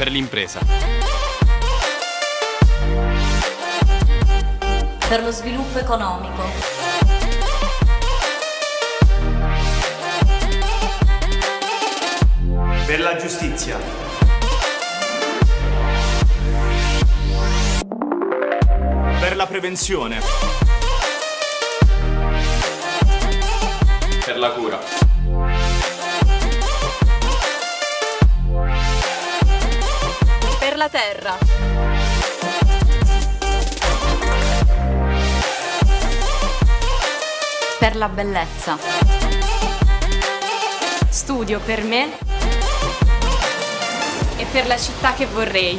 per l'impresa. Per lo sviluppo economico. Per la giustizia. Per la prevenzione. Per la cura. Per la terra. Per la bellezza. Studio per me e per la città che vorrei.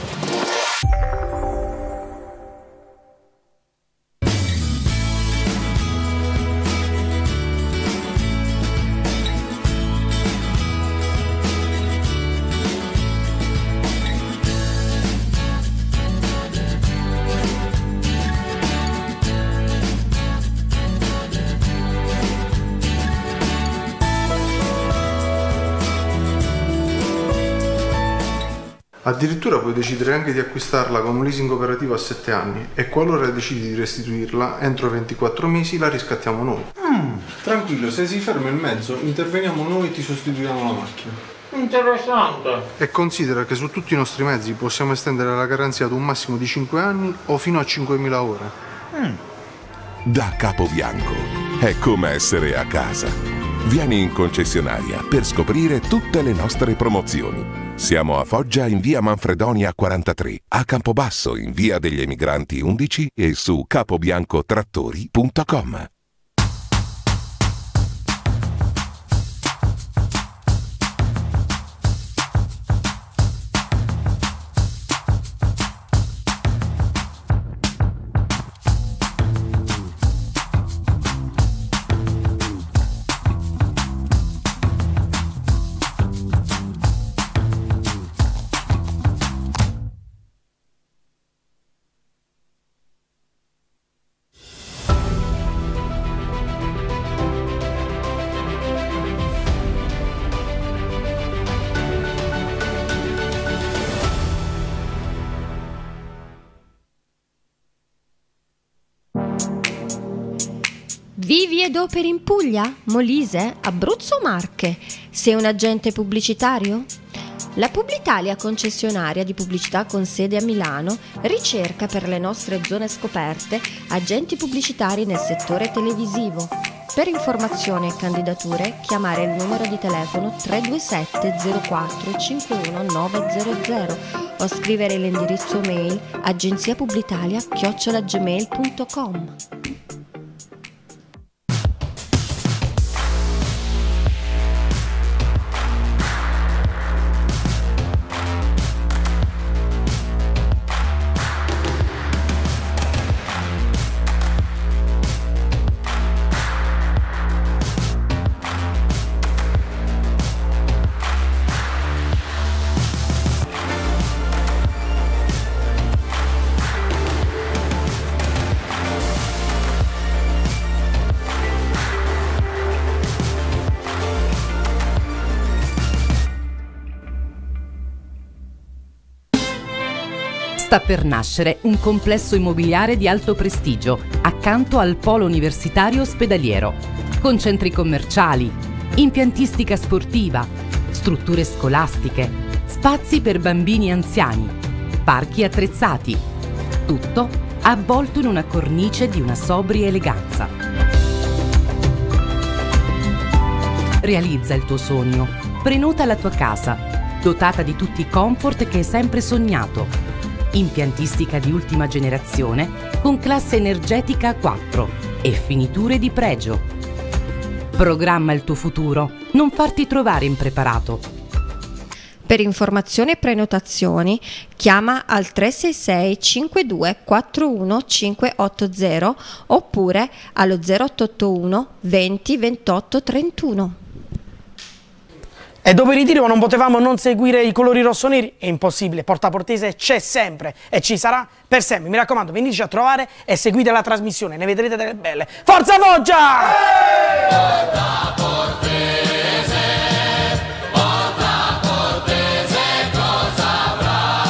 Addirittura puoi decidere anche di acquistarla con un leasing operativo a 7 anni e qualora decidi di restituirla entro 24 mesi la riscattiamo noi. Tranquillo, se si ferma il mezzo interveniamo noi e ti sostituiamo la macchina. Interessante. E considera che su tutti i nostri mezzi possiamo estendere la garanzia ad un massimo di 5 anni o fino a 5.000 ore. Da Capobianco è come essere a casa. Vieni in concessionaria per scoprire tutte le nostre promozioni. Siamo a Foggia in via Manfredonia 43, a Campobasso in via degli Emigranti 11 e su capobiancotrattori.com. Vivi ed operi in Puglia, Molise, Abruzzo o Marche? Sei un agente pubblicitario? La Publitalia, concessionaria di pubblicità con sede a Milano, ricerca per le nostre zone scoperte agenti pubblicitari nel settore televisivo. Per informazioni e candidature chiamare il numero di telefono 327 04 51900 o scrivere l'indirizzo mail agenziapublitalia@gmail.com. Sta per nascere un complesso immobiliare di alto prestigio accanto al polo universitario ospedaliero, con centri commerciali, impiantistica sportiva, strutture scolastiche, spazi per bambini e anziani, parchi attrezzati, tutto avvolto in una cornice di una sobria eleganza. Realizza il tuo sogno, prenota la tua casa, dotata di tutti i comfort che hai sempre sognato. Impiantistica di ultima generazione con classe energetica A4 e finiture di pregio. Programma il tuo futuro, non farti trovare impreparato. Per informazioni e prenotazioni chiama al 366 52 41 580 oppure allo 0881 20 28 31. E dopo il ritiro non potevamo non seguire i colori rossoneri? È impossibile, Porta Portese c'è sempre e ci sarà per sempre. Mi raccomando, veniteci a trovare e seguite la trasmissione, ne vedrete delle belle. Forza Foggia! Porta Portese cosa avrà?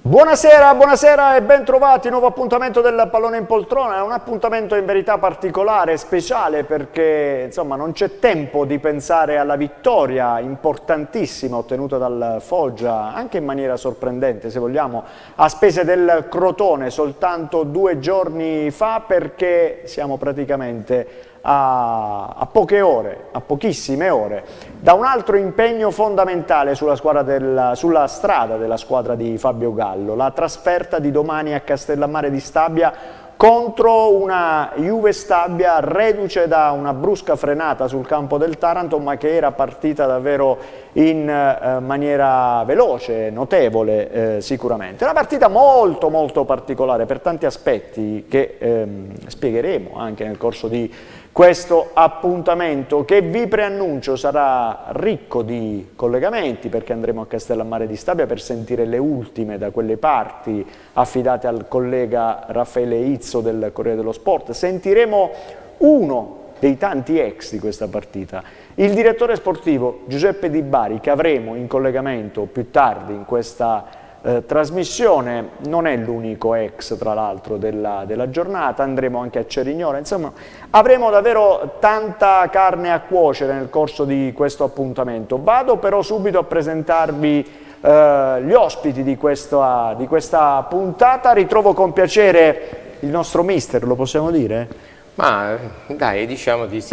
Buonasera, buonasera e ben trovati, nuovo appuntamento del Pallone in Poltrona. È un appuntamento in verità particolare, speciale, perché insomma non c'è tempo di pensare alla vittoria importantissima ottenuta dal Foggia, anche in maniera sorprendente se vogliamo, a spese del Crotone soltanto 2 giorni fa, perché siamo praticamente a poche ore, a pochissime ore, da un altro impegno fondamentale sulla strada della squadra di Fabio Gallo, la trasferta di domani a Castellammare di Stabia contro una Juve Stabia reduce da una brusca frenata sul campo del Taranto, ma che era partita davvero in maniera veloce, notevole sicuramente. Una partita molto molto particolare per tanti aspetti che spiegheremo anche nel corso di questo appuntamento, che vi preannuncio sarà ricco di collegamenti, perché andremo a Castellammare di Stabia per sentire le ultime da quelle parti affidate al collega Raffaele Izzo del Corriere dello Sport. Sentiremo uno dei tanti ex di questa partita, il direttore sportivo Giuseppe Di Bari, che avremo in collegamento più tardi in questa trasmissione. Non è l'unico ex, tra l'altro, della giornata. Andremo anche a Cerignola, insomma avremo davvero tanta carne a cuocere nel corso di questo appuntamento. Vado però subito a presentarvi gli ospiti di questa puntata. Ritrovo con piacere il nostro mister, lo possiamo dire? Ma dai, diciamo di sì.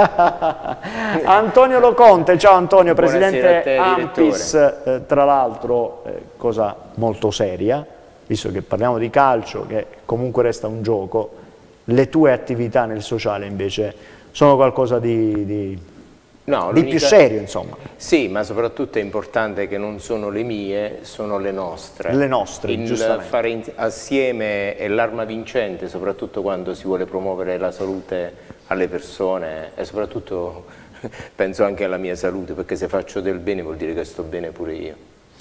Antonio Loconte, ciao Antonio, presidente te, Ampis, tra l'altro cosa molto seria, visto che parliamo di calcio, che comunque resta un gioco. Le tue attività nel sociale invece sono qualcosa di più serio, insomma. Sì, ma soprattutto è importante che non sono le mie, sono le nostre. Le nostre, giustamente. Fare assieme è l'arma vincente, soprattutto quando si vuole promuovere la salute alle persone, e soprattutto penso anche alla mia salute, perché se faccio del bene vuol dire che sto bene pure io.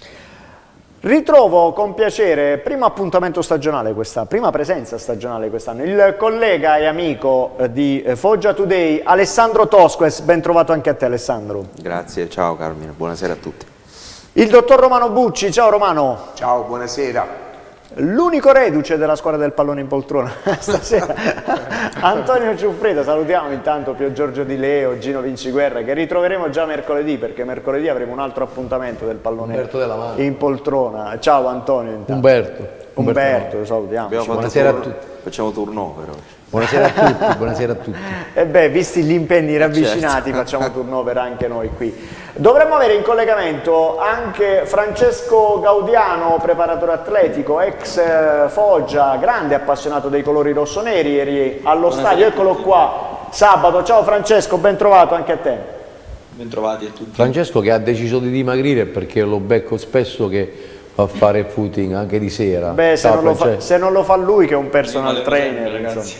Ritrovo con piacere, primo appuntamento stagionale prima presenza stagionale quest'anno, il collega e amico di Foggia Today, Alessandro Tosques. Ben trovato anche a te, Alessandro. Grazie, ciao Carmine, buonasera a tutti. Il dottor Romano Bucci, ciao Romano. Ciao, buonasera. L'unico reduce della squadra del Pallone in Poltrona stasera, Antonio Ciuffreda. Salutiamo intanto Pio Giorgio Di Leo, Gino Vinciguerra, che ritroveremo già mercoledì, perché mercoledì avremo un altro appuntamento del Pallone in Poltrona. Ciao Antonio intanto. Umberto, lo salutiamo. Buonasera a tutti. Facciamo turnover oggi. Buonasera a tutti, buonasera a tutti. E beh, visti gli impegni ravvicinati, facciamo turnover anche noi qui. Dovremmo avere in collegamento anche Francesco Gaudiano, preparatore atletico, ex Foggia, grande appassionato dei colori rossoneri, eri allo stadio, eccolo qua, sabato. Ciao Francesco, ben trovato anche a te. Ben trovati a tutti. Francesco, che ha deciso di dimagrire perché lo becco spesso che fa fare footing anche di sera. Beh, se non lo fa lui, che è un personal trainer, ragazzi.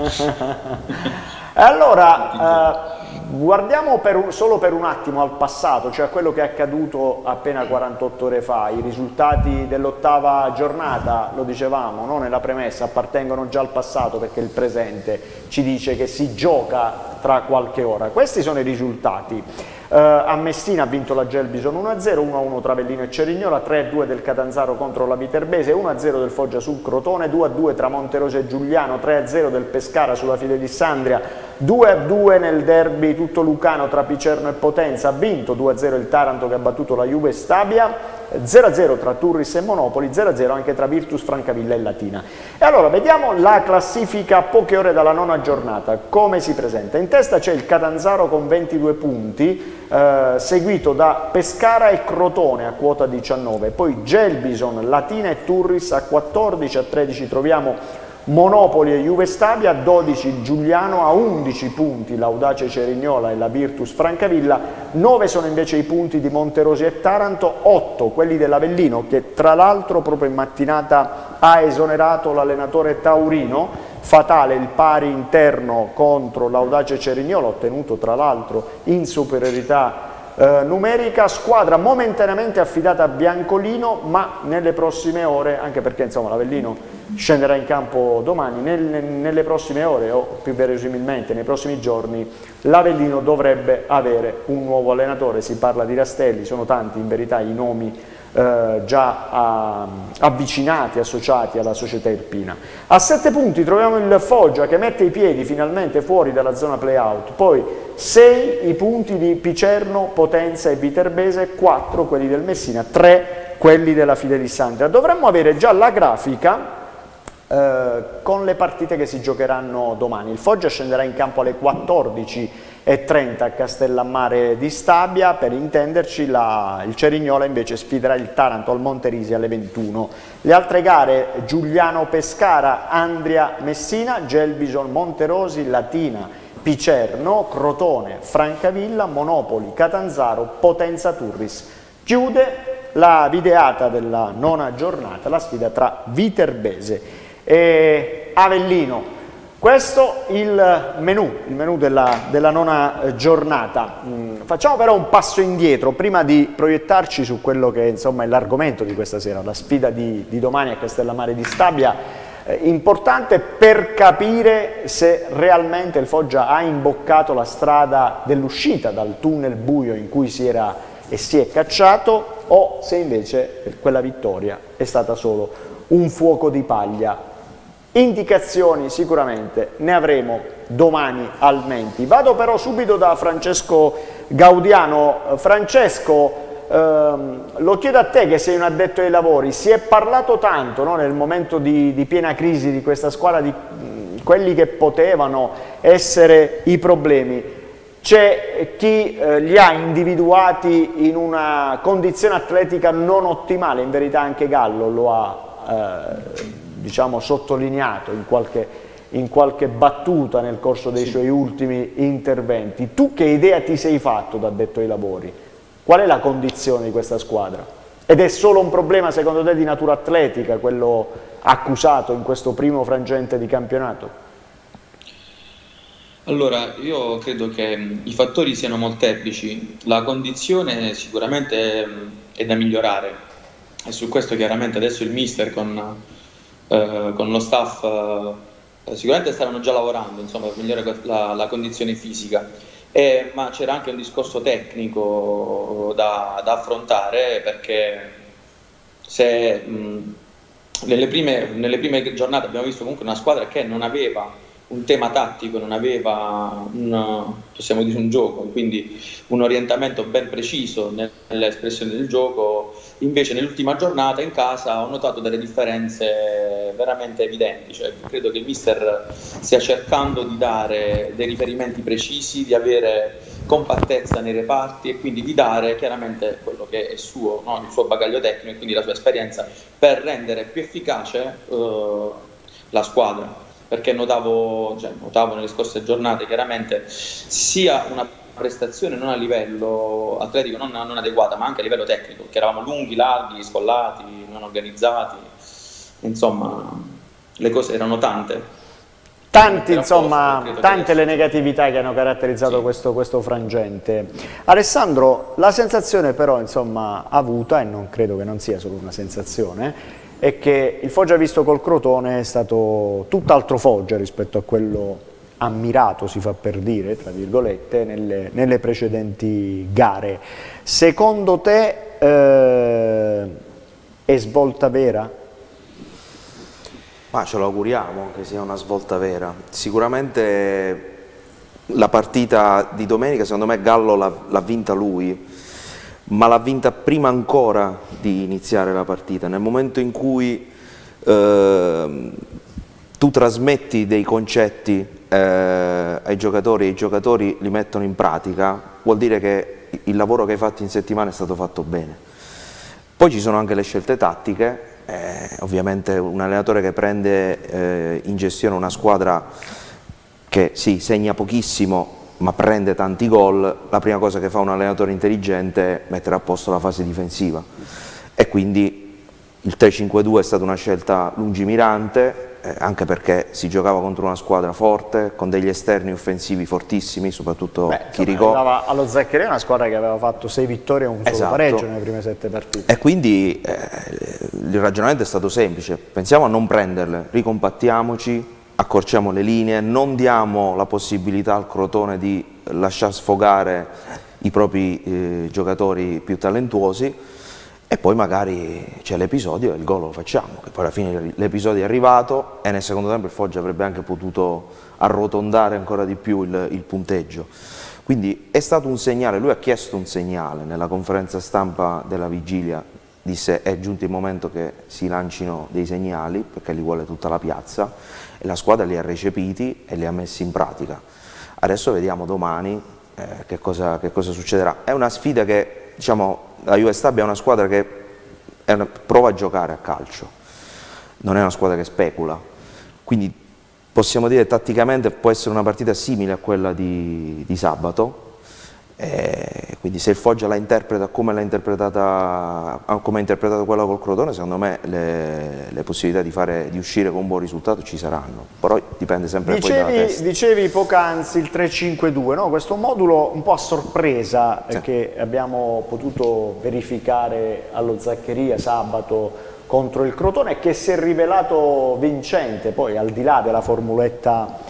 Allora, guardiamo solo per un attimo al passato, cioè a quello che è accaduto appena 48 ore fa. I risultati dell'8ª giornata, lo dicevamo, no? Nella premessa, appartengono già al passato, perché il presente ci dice che si gioca tra qualche ora. Questi sono i risultati. A Messina ha vinto la Gelbison 1-0, 1-1 tra Avellino e Cerignola, 3-2 del Catanzaro contro la Viterbese, 1-0 del Foggia sul Crotone, 2-2 tra Monterosa e Giuliano, 3-0 del Pescara sulla Fidelissandria, 2-2 nel derby tutto lucano tra Picerno e Potenza. Ha vinto 2-0 il Taranto, che ha battuto la Juve Stabia, 0-0 tra Turris e Monopoli, 0-0 anche tra Virtus Francavilla e Latina. E allora vediamo la classifica a poche ore dalla 9ª giornata, come si presenta. In testa c'è il Catanzaro con 22 punti, seguito da Pescara e Crotone a quota 19, poi Gelbison, Latina e Turris a 14, a 13 troviamo Monopoli e Juve Stabia, a 12 Giuliano, a 11 punti l'Audace Cerignola e la Virtus Francavilla, 9 sono invece i punti di Monterosi e Taranto, 8 quelli dell'Avellino, che tra l'altro proprio in mattinata ha esonerato l'allenatore taurino. Fatale il pari interno contro l'Audace Cerignola, ottenuto tra l'altro in superiorità numerica. Squadra momentaneamente affidata a Biancolino, ma nelle prossime ore, anche perché insomma l'Avellino scenderà in campo domani, nelle prossime ore, o più verosimilmente nei prossimi giorni, l'Avellino dovrebbe avere un nuovo allenatore. Si parla di Rastelli, sono tanti in verità i nomi già avvicinati, associati alla società irpina. A 7 punti troviamo il Foggia che mette i piedi finalmente fuori dalla zona play-out, poi 6 i punti di Picerno, Potenza e Viterbese, 4 quelli del Messina, 3 quelli della Fidelis-Andria. Dovremmo avere già la grafica con le partite che si giocheranno domani. Il Foggia scenderà in campo alle 14:30 a Castellammare di Stabia, per intenderci. Il Cerignola invece sfiderà il Taranto al Monterisi alle 21. Le altre gare: Giuliano Pescara, Andria Messina, Gelbison Monterosi, Latina Picerno, Crotone Francavilla, Monopoli Catanzaro, Potenza Turris. Chiude la videata della 9ª giornata la sfida tra Viterbese e Avellino. Questo il menù della 9ª giornata. Facciamo però un passo indietro prima di proiettarci su quello che insomma è l'argomento di questa sera, la sfida di domani a Castellammare di Stabia, importante per capire se realmente il Foggia ha imboccato la strada dell'uscita dal tunnel buio in cui si è cacciato, o se invece quella vittoria è stata solo un fuoco di paglia. Indicazioni sicuramente ne avremo domani al Menti. Vado però subito da Francesco Gaudiano. Francesco, lo chiedo a te che sei un addetto ai lavori. Si è parlato tanto, no, nel momento di piena crisi di questa squadra, di quelli che potevano essere i problemi. C'è chi li ha individuati in una condizione atletica non ottimale, in verità anche Gallo lo ha diciamo sottolineato in qualche battuta nel corso dei suoi ultimi interventi. Tu che idea ti sei fatto da addetto ai lavori? Qual è la condizione di questa squadra? Ed è solo un problema secondo te di natura atletica quello accusato in questo primo frangente di campionato? Allora, io credo che i fattori siano molteplici. La condizione sicuramente è da migliorare e su questo chiaramente adesso il mister con lo staff sicuramente staranno già lavorando, insomma, per migliorare la condizione fisica, ma c'era anche un discorso tecnico da affrontare, perché se nelle prime giornate abbiamo visto comunque una squadra che non aveva un tema tattico, non aveva possiamo dire un gioco, quindi un orientamento ben preciso nell'espressione del gioco. Invece nell'ultima giornata in casa ho notato delle differenze veramente evidenti, cioè credo che il mister stia cercando di dare dei riferimenti precisi, di avere compattezza nei reparti e quindi di dare chiaramente quello che è suo, no? Il suo bagaglio tecnico e quindi la sua esperienza, per rendere più efficace la squadra. Perché notavo nelle scorse giornate chiaramente sia una prestazione non a livello atletico non adeguata, ma anche a livello tecnico, che eravamo lunghi, larghi, scollati, non organizzati, insomma le cose erano tante. Tante le negatività che hanno caratterizzato questo frangente. Alessandro, la sensazione però insomma avuta, e non credo che non sia solo una sensazione, è che il Foggia visto col Crotone è stato tutt'altro Foggia rispetto a quello ammirato, si fa per dire, tra virgolette, nelle precedenti gare. Secondo te è svolta vera? Ma ce lo auguriamo che sia una svolta vera. Sicuramente la partita di domenica, secondo me Gallo l'ha vinta lui, ma l'ha vinta prima ancora di iniziare la partita. Nel momento in cui tu trasmetti dei concetti ai giocatori e i giocatori li mettono in pratica, vuol dire che il lavoro che hai fatto in settimana è stato fatto bene. Poi ci sono anche le scelte tattiche, ovviamente un allenatore che prende in gestione una squadra che sì, segna pochissimo ma prende tanti gol, la prima cosa che fa un allenatore intelligente è mettere a posto la fase difensiva, e quindi il 3-5-2 è stata una scelta lungimirante, anche perché si giocava contro una squadra forte, con degli esterni offensivi fortissimi, soprattutto Chiricò. Allo Zaccheria, una squadra che aveva fatto 6 vittorie e un solo pareggio nelle prime 7 partite. E quindi il ragionamento è stato semplice: pensiamo a non prenderle, ricompattiamoci, accorciamo le linee, non diamo la possibilità al Crotone di lasciar sfogare i propri giocatori più talentuosi, e poi magari c'è l'episodio e il gol lo facciamo, che poi alla fine l'episodio è arrivato e nel secondo tempo il Foggia avrebbe anche potuto arrotondare ancora di più il punteggio. Quindi è stato un segnale, lui ha chiesto un segnale nella conferenza stampa della vigilia, disse è giunto il momento che si lancino dei segnali perché li vuole tutta la piazza e la squadra li ha recepiti e li ha messi in pratica. Adesso vediamo domani che cosa succederà. È una sfida che, diciamo, la Juve Stabia è una squadra che prova a giocare a calcio, non è una squadra che specula, quindi possiamo dire tatticamente può essere una partita simile a quella di sabato, quindi se il Foggia la interpreta come l'ha interpretata, come ha interpretato quella col Crotone, secondo me le possibilità di uscire con un buon risultato ci saranno, però dipende sempre poi dalla testa. Dicevi poc'anzi il 3-5-2, no? Questo modulo un po' a sorpresa sì, che abbiamo potuto verificare allo Zaccheria sabato contro il Crotone, che si è rivelato vincente, poi al di là della formuletta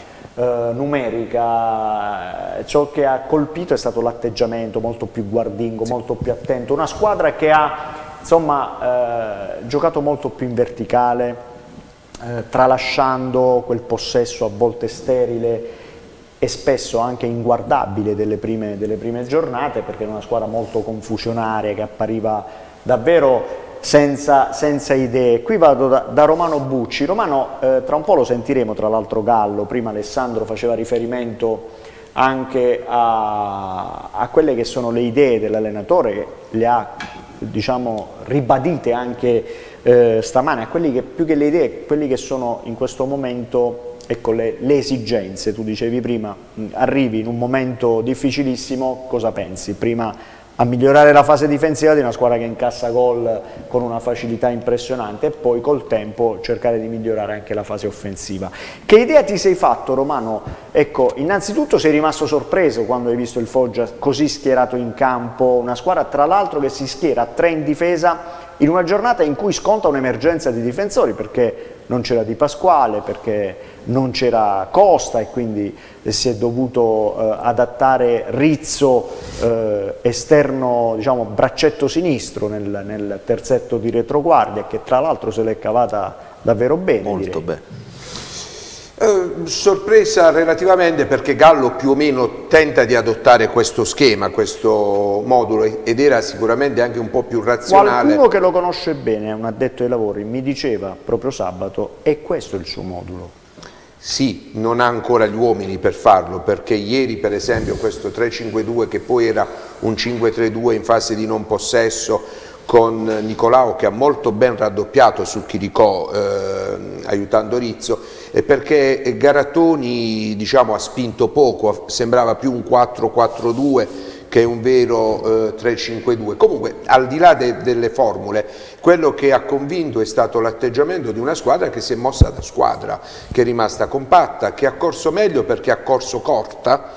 numerica, ciò che ha colpito è stato l'atteggiamento molto più guardingo, molto più attento, una squadra che ha insomma giocato molto più in verticale, tralasciando quel possesso a volte sterile e spesso anche inguardabile delle prime giornate, perché è una squadra molto confusionaria che appariva davvero senza idee. Qui vado da Romano Bucci. Romano, tra un po' lo sentiremo, tra l'altro Gallo, prima Alessandro faceva riferimento anche a quelle che sono le idee dell'allenatore, che le ha, diciamo, ribadite anche stamane, a quelli che più che le idee, quelli che sono in questo momento, ecco, le esigenze. Tu dicevi prima, arrivi in un momento difficilissimo, cosa pensi? Prima a migliorare la fase difensiva di una squadra che incassa gol con una facilità impressionante e poi col tempo cercare di migliorare anche la fase offensiva. Che idea ti sei fatto, Romano? Ecco, innanzitutto sei rimasto sorpreso quando hai visto il Foggia così schierato in campo, una squadra tra l'altro che si schiera a 3 in difesa in una giornata in cui sconta un'emergenza di difensori, perché non c'era Di Pasquale, perché non c'era Costa e quindi si è dovuto adattare Rizzo, esterno, diciamo, braccetto sinistro nel terzetto di retroguardia, che tra l'altro se l'è cavata davvero bene. Molto bene. Sorpresa relativamente, perché Gallo più o meno tenta di adottare questo schema, questo modulo, ed era sicuramente anche un po' più razionale. Qualcuno che lo conosce bene, un addetto ai lavori, mi diceva proprio sabato, è questo il suo modulo. Sì, non ha ancora gli uomini per farlo, perché ieri per esempio questo 3-5-2, che poi era un 5-3-2 in fase di non possesso, con Nicolao che ha molto ben raddoppiato su Chiricò aiutando Rizzo, e perché Garattoni, diciamo, ha spinto poco, sembrava più un 4-4-2 che è un vero 3-5-2. Comunque, al di là delle formule, quello che ha convinto è stato l'atteggiamento di una squadra che si è mossa da squadra, che è rimasta compatta, che ha corso meglio perché ha corso corta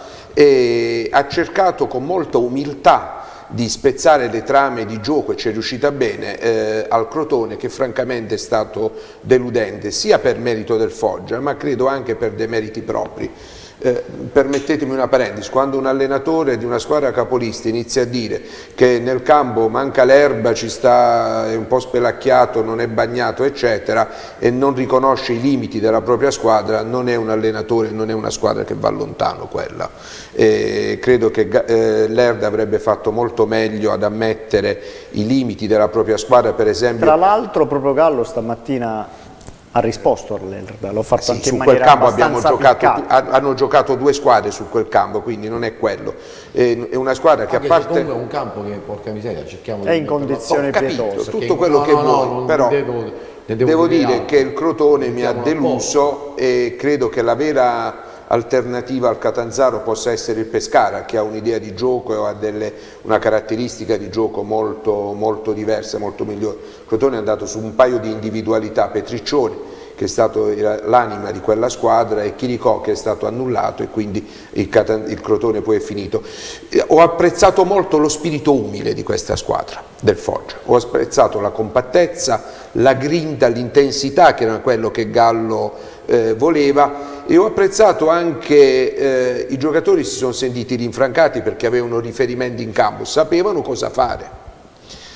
e ha cercato con molta umiltà di spezzare le trame di gioco, e ci è riuscita bene al Crotone, che francamente è stato deludente, sia per merito del Foggia, ma credo anche per demeriti propri. Permettetemi una parentesi: quando un allenatore di una squadra capolista inizia a dire che nel campo manca l'erba, ci sta, è un po' spelacchiato, non è bagnato eccetera, e non riconosce i limiti della propria squadra, non è un allenatore, non è una squadra che va lontano quella. Credo che Lerda avrebbe fatto molto meglio ad ammettere i limiti della propria squadra, per esempio. Tra l'altro proprio Gallo stamattina ha risposto a Lerda, l'ho fatto anche su in maniera quel campo abbastanza hanno giocato 2 squadre su quel campo, quindi non è quello, è una squadra che, a parte, è un campo che, porca miseria, cerchiamo è in condizioni pietose, tutto quello che vuoi, però devo dire che il Crotone mi ha deluso, e credo che la vera alternativa al Catanzaro possa essere il Pescara, che ha un'idea di gioco e ha una caratteristica di gioco molto, molto diversa, molto migliore. Il Crotone è andato su un paio di individualità: Petriccioni, che è stato l'anima di quella squadra, e Chiricò, che è stato annullato, e quindi il Crotone poi è finito. Ho apprezzato molto lo spirito umile di questa squadra del Foggia, ho apprezzato la compattezza, la grinta, l'intensità, che era quello che Gallo voleva, e ho apprezzato anche i giocatori si sono sentiti rinfrancati perché avevano riferimenti in campo, sapevano cosa fare.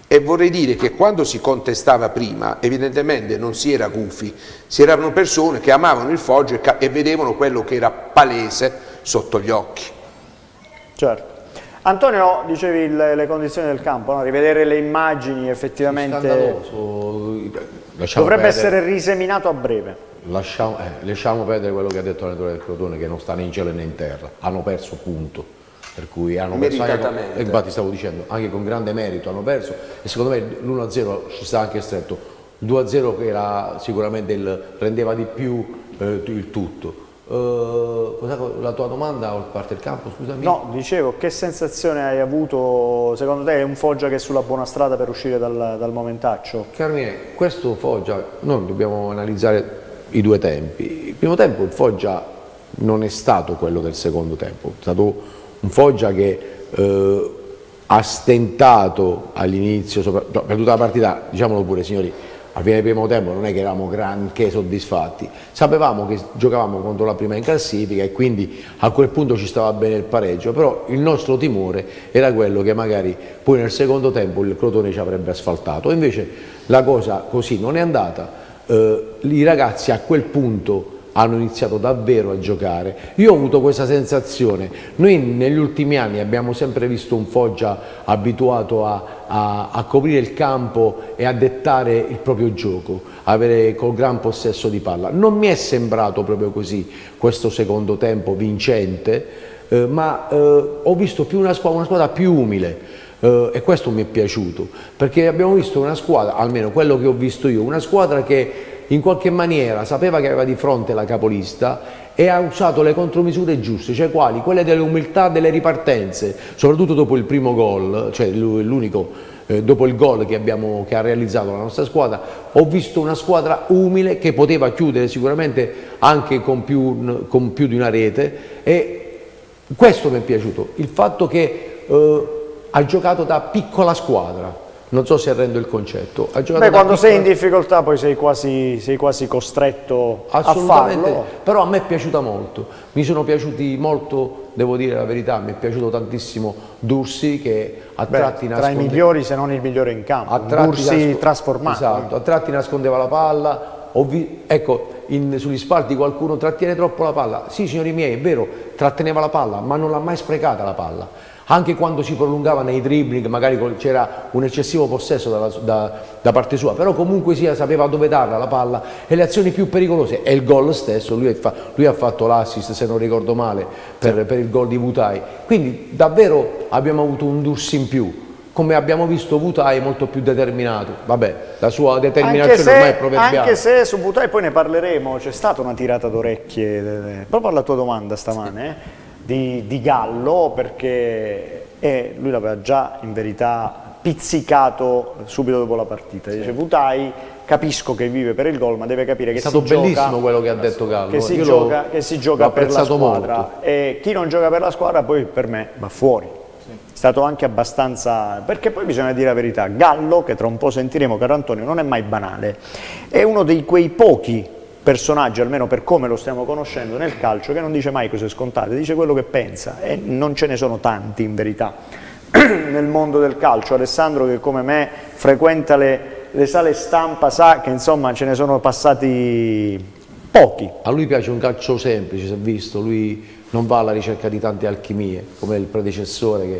E vorrei dire che quando si contestava prima, evidentemente non si era gufi, si erano persone che amavano il Foggia e vedevano quello che era palese sotto gli occhi. Certo. Antonio, dicevi le condizioni del campo, no? Rivedere le immagini effettivamente dovrebbe essere riseminato a breve. Lasciamo perdere quello che ha detto l'allenatore del Crotone, che non sta né in cielo né in terra, hanno perso punto. Per cui hanno perso anche, infatti stavo dicendo, anche con grande merito hanno perso, e secondo me l'1-0 ci sta anche stretto, il 2-0 che era sicuramente rendeva di più il tutto. La tua domanda o parte del campo, scusami? No, dicevo, che sensazione hai avuto? Secondo te è un Foggia che è sulla buona strada per uscire dal momentaccio? Carmine, questo Foggia, noi dobbiamo analizzare i due tempi. Il primo tempo il Foggia non è stato quello del secondo tempo, è stato un Foggia che ha stentato all'inizio, per tutta la partita, diciamolo pure signori, alla fine del primo tempo non è che eravamo granché soddisfatti, sapevamo che giocavamo contro la prima in classifica e quindi a quel punto ci stava bene il pareggio, però il nostro timore era quello che magari poi nel secondo tempo il Crotone ci avrebbe asfaltato, invece la cosa così non è andata, i ragazzi a quel punto hanno iniziato davvero a giocare. Io ho avuto questa sensazione, noi negli ultimi anni abbiamo sempre visto un Foggia abituato a coprire il campo e a dettare il proprio gioco, avere col gran possesso di palla. Non mi è sembrato proprio così questo secondo tempo vincente, ma ho visto più una squadra più umile. E questo mi è piaciuto, perché abbiamo visto una squadra, almeno quello che ho visto io, una squadra che in qualche maniera sapeva che aveva di fronte la capolista e ha usato le contromisure giuste, cioè quali? Quelle dell'umiltà delle ripartenze, soprattutto dopo il primo gol, cioè l'unico, dopo il gol che ha realizzato la nostra squadra, ho visto una squadra umile che poteva chiudere sicuramente anche con più di una rete, e questo mi è piaciuto, il fatto che ha giocato da piccola squadra. Non so se rendo il concetto. Quando sei in difficoltà poi sei quasi costretto a farlo. Però a me è piaciuta molto, mi sono piaciuti molto, devo dire la verità, mi è piaciuto tantissimo Dursi, che a tratti tra i migliori se non il migliore in campo, Dursi trasformato. Esatto, a tratti nascondeva la palla, ecco, sugli spalti qualcuno trattiene troppo la palla, sì signori miei è vero, tratteneva la palla ma non l'ha mai sprecata la palla. Anche quando si prolungava nei dribbling, magari c'era un eccessivo possesso da parte sua, però comunque sia sapeva dove darla la palla, e le azioni più pericolose, e il gol stesso, lui ha fatto l'assist, se non ricordo male, per il gol di Vutai. Quindi davvero abbiamo avuto un Dursi in più, come abbiamo visto Vutai molto più determinato. Vabbè, la sua determinazione ormai è proverbiale. Anche se su Vutai poi ne parleremo, c'è stata una tirata d'orecchie, proprio alla tua domanda stamane, di Gallo, perché lui l'aveva già in verità pizzicato subito dopo la partita. Dice Vutai, capisco che vive per il gol, ma deve capire che è stato bellissimo quello che ha detto Gallo, che si gioca per la squadra molto. E chi non gioca per la squadra poi per me va fuori. È stato anche abbastanza, perché poi bisogna dire la verità, Gallo, che tra un po' sentiremo, caro Antonio, non è mai banale, è uno di quei pochi personaggio, almeno per come lo stiamo conoscendo nel calcio, che non dice mai cose scontate, dice quello che pensa, e non ce ne sono tanti in verità nel mondo del calcio. Alessandro, che come me frequenta le sale stampa, sa che insomma ce ne sono passati pochi. A lui piace un calcio semplice, si è visto, lui non va alla ricerca di tante alchimie come il predecessore che...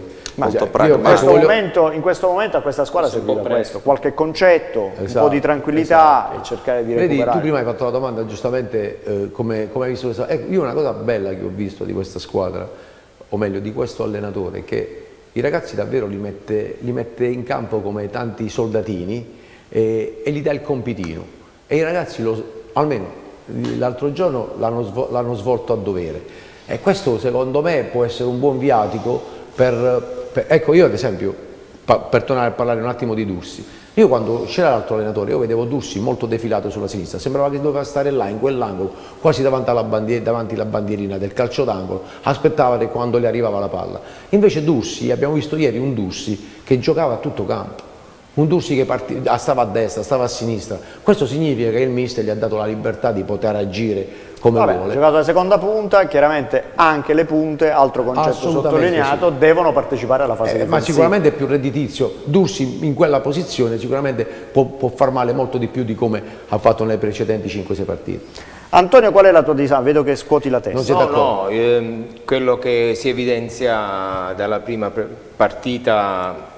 in questo momento a questa squadra serviva questo, qualche concetto, un po' di tranquillità e cercare di recuperare. Vedi, tu prima hai fatto la domanda giustamente come hai visto questa... Io una cosa bella che ho visto di questa squadra, o meglio di questo allenatore, che i ragazzi davvero li mette in campo come tanti soldatini e gli dà il compitino, e i ragazzi almeno l'altro giorno l'hanno svolto a dovere, e questo secondo me può essere un buon viatico ecco, io ad esempio, per tornare a parlare un attimo di Dursi, io quando c'era l'altro allenatore io vedevo Dursi molto defilato sulla sinistra, sembrava che doveva stare là in quell'angolo, quasi davanti alla bandierina del calcio d'angolo, aspettava quando le arrivava la palla. Invece Dursi, abbiamo visto ieri un Dursi che giocava a tutto campo, un Dursi che stava a destra, stava a sinistra. Questo significa che il mister gli ha dato la libertà di poter agire come Vabbè, vuole. Ha giocato la seconda punta, chiaramente anche le punte, altro concetto sottolineato, sì, devono partecipare alla fase difensiva. Ma sicuramente è più redditizio. Dursi in quella posizione sicuramente può far male molto di più di come ha fatto nelle precedenti 5-6 partite. Antonio, qual è la tua disagio? Vedo che scuoti la testa. No, quello che si evidenzia dalla prima partita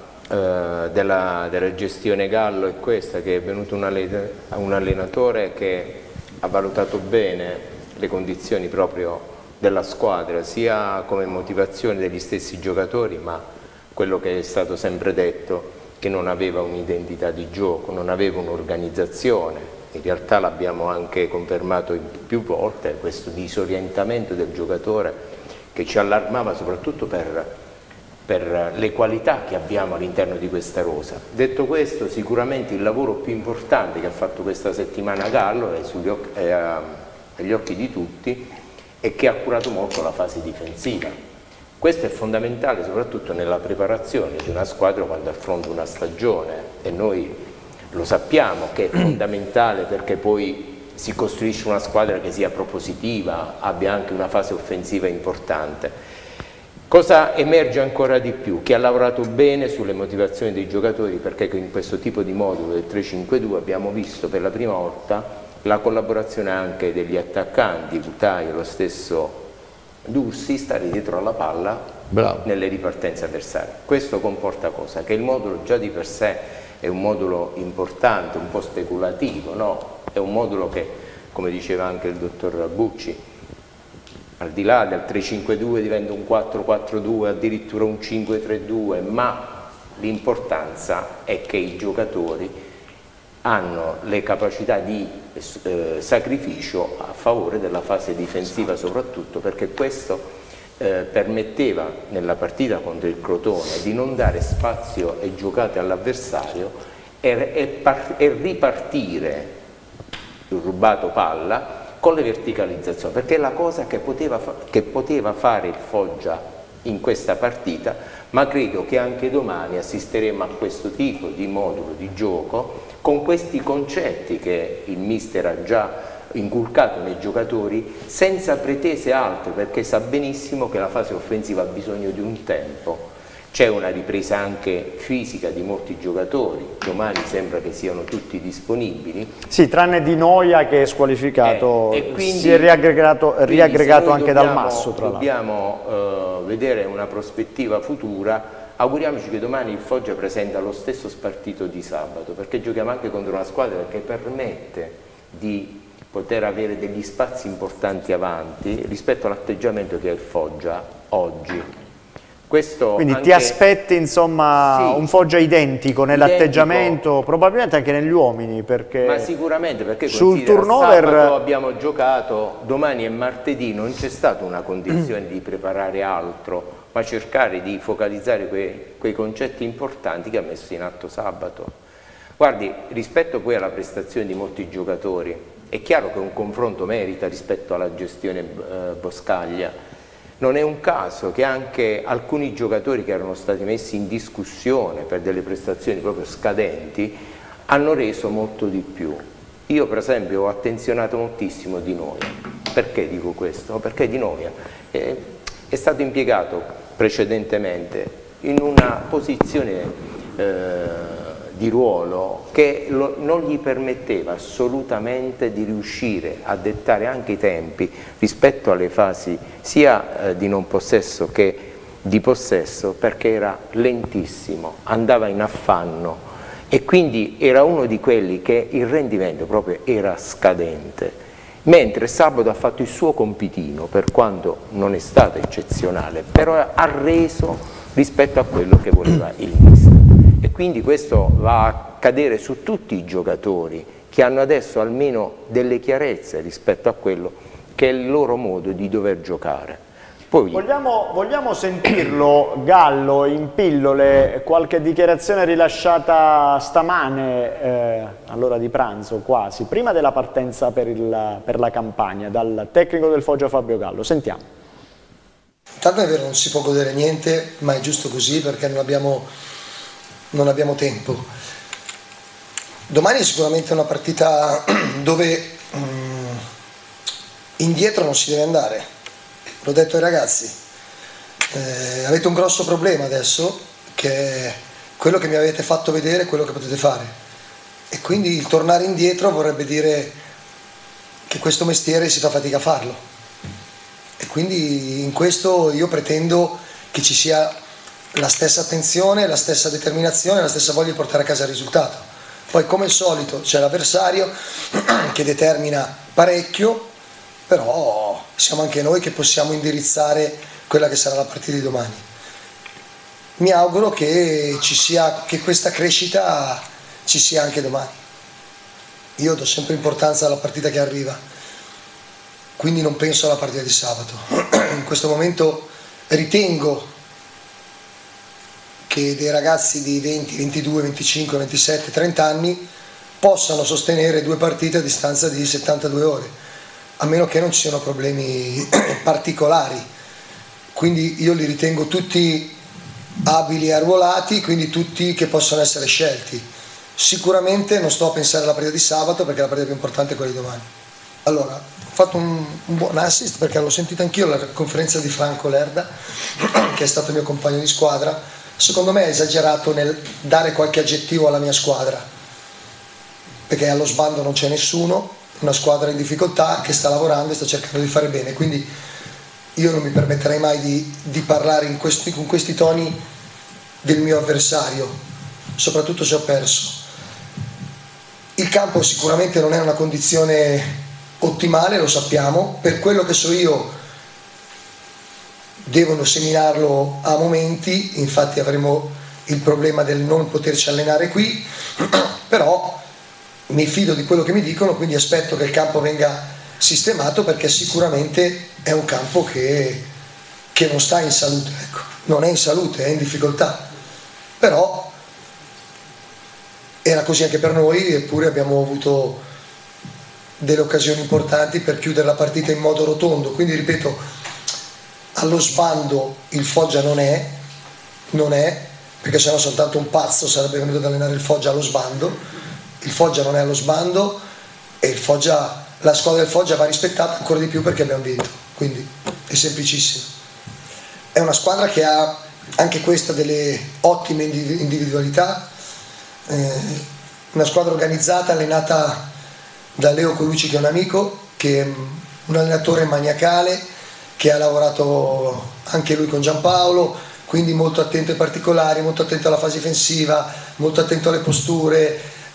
della gestione Gallo è questa, che è venuto un allenatore che ha valutato bene le condizioni proprio della squadra, sia come motivazione degli stessi giocatori, ma quello che è stato sempre detto, che non aveva un'identità di gioco, non aveva un'organizzazione. In realtà l'abbiamo anche confermato più volte, questo disorientamento del giocatore che ci allarmava soprattutto per le qualità che abbiamo all'interno di questa rosa. Detto questo, sicuramente il lavoro più importante che ha fatto questa settimana Gallo è agli occhi di tutti e che ha curato molto la fase difensiva. Questo è fondamentale soprattutto nella preparazione di una squadra quando affronta una stagione, e noi lo sappiamo che è fondamentale, perché poi si costruisce una squadra che sia propositiva, abbia anche una fase offensiva importante. Cosa emerge ancora di più? Che ha lavorato bene sulle motivazioni dei giocatori, perché in questo tipo di modulo del 3-5-2 abbiamo visto per la prima volta la collaborazione anche degli attaccanti, Butai e lo stesso Dursi, stare dietro alla palla nelle ripartenze avversarie. Questo comporta cosa? Che il modulo già di per sé è un modulo importante, un po' speculativo, no? È un modulo che, come diceva anche il dottor Bucci, al di là del 3-5-2 diventa un 4-4-2, addirittura un 5-3-2, ma l'importanza è che i giocatori hanno le capacità di sacrificio a favore della fase difensiva, soprattutto perché questo permetteva nella partita contro il Crotone di non dare spazio e giocate all'avversario e ripartire il rubato palla con le verticalizzazioni, perché è la cosa che poteva fare il Foggia in questa partita, ma credo che anche domani assisteremo a questo tipo di modulo di gioco con questi concetti che il mister ha già inculcato nei giocatori, senza pretese alte, perché sa benissimo che la fase offensiva ha bisogno di un tempo. C'è una ripresa anche fisica di molti giocatori, domani sembra che siano tutti disponibili. Sì, tranne Di Noia che è squalificato, e quindi, si è riaggregato anche dal Masso, tra l'altro. Dobbiamo vedere una prospettiva futura, auguriamoci che domani il Foggia presenta lo stesso spartito di sabato, perché giochiamo anche contro una squadra che permette di poter avere degli spazi importanti avanti rispetto all'atteggiamento che ha il Foggia oggi. Quindi anche... ti aspetti insomma un Foggia identico nell'atteggiamento, probabilmente anche negli uomini, perché ma sicuramente, perché sul turnover sabato abbiamo giocato, domani è martedì, non c'è stata una condizione di preparare altro, ma cercare di focalizzare quei concetti importanti che ha messo in atto sabato. Guardi, rispetto poi alla prestazione di molti giocatori, è chiaro che un confronto merita rispetto alla gestione Boscaglia. Non è un caso che anche alcuni giocatori che erano stati messi in discussione per delle prestazioni proprio scadenti hanno reso molto di più. Io per esempio ho attenzionato moltissimo Di Noia. Perché dico questo? Perché Di Noia è stato impiegato precedentemente in una posizione di ruolo che non gli permetteva assolutamente di riuscire a dettare anche i tempi rispetto alle fasi sia di non possesso che di possesso, perché era lentissimo, andava in affanno e quindi era uno di quelli che il rendimento proprio era scadente, mentre sabato ha fatto il suo compitino, per quanto non è stato eccezionale, però ha reso rispetto a quello che voleva il mister. E quindi questo va a cadere su tutti i giocatori che hanno adesso almeno delle chiarezze rispetto a quello che è il loro modo di dover giocare. Poi... Vogliamo sentirlo, Gallo, in pillole, qualche dichiarazione rilasciata stamane, all'ora di pranzo quasi, prima della partenza per la campagna, dal tecnico del Foggia Fabio Gallo. Sentiamo. Tanto è vero, non si può godere niente, ma è giusto così perché non abbiamo tempo. Domani è sicuramente una partita dove indietro non si deve andare, l'ho detto ai ragazzi, avete un grosso problema adesso, che è quello che mi avete fatto vedere, quello che potete fare, e quindi il tornare indietro vorrebbe dire che questo mestiere si fa fatica a farlo, e quindi in questo io pretendo che ci sia la stessa attenzione, la stessa determinazione, la stessa voglia di portare a casa il risultato. Poi come al solito c'è l'avversario che determina parecchio, però siamo anche noi che possiamo indirizzare quella che sarà la partita di domani. Mi auguro che che questa crescita ci sia anche domani. Io do sempre importanza alla partita che arriva, quindi non penso alla partita di sabato. In questo momento ritengo che dei ragazzi di 20, 22, 25, 27, 30 anni possano sostenere 2 partite a distanza di 72 ore, a meno che non ci siano problemi particolari. Quindi io li ritengo tutti abili e arruolati, quindi tutti che possono essere scelti. Sicuramente non sto a pensare alla partita di sabato, perché la partita più importante è quella di domani. Allora, ho fatto un buon assist, perché l'ho sentito anch'io alla conferenza di Franco Lerda, che è stato il mio compagno di squadra. Secondo me è esagerato nel dare qualche aggettivo alla mia squadra, perché allo sbando non c'è nessuno, una squadra in difficoltà che sta lavorando e sta cercando di fare bene, quindi io non mi permetterei mai di parlare con questi toni del mio avversario, soprattutto se ho perso. Il campo sicuramente non è una condizione ottimale, lo sappiamo, per quello che so io devono seminarlo a momenti, infatti avremo il problema del non poterci allenare qui, però mi fido di quello che mi dicono, quindi aspetto che il campo venga sistemato, perché sicuramente è un campo che non sta in salute, ecco. Non è in salute, è in difficoltà, però era così anche per noi, eppure abbiamo avuto delle occasioni importanti per chiudere la partita in modo rotondo, quindi ripeto, allo sbando il Foggia non è, perché sennò soltanto un pazzo sarebbe venuto ad allenare il Foggia allo sbando. Il Foggia non è allo sbando e la squadra del Foggia va rispettata ancora di più perché abbiamo vinto, quindi è semplicissimo. È una squadra che ha anche questa delle ottime individualità, una squadra organizzata, allenata da Leo Colucci, che è un amico, che è un allenatore maniacale, che ha lavorato anche lui con Giampaolo, quindi molto attento ai particolari, molto attento alla fase difensiva, molto attento alle posture,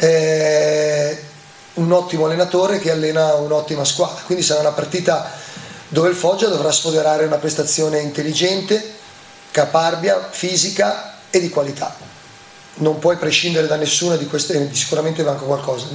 un ottimo allenatore che allena un'ottima squadra, quindi sarà una partita dove il Foggia dovrà sfoderare una prestazione intelligente, caparbia, fisica e di qualità. Non puoi prescindere da nessuna di queste, sicuramente manca qualcosa.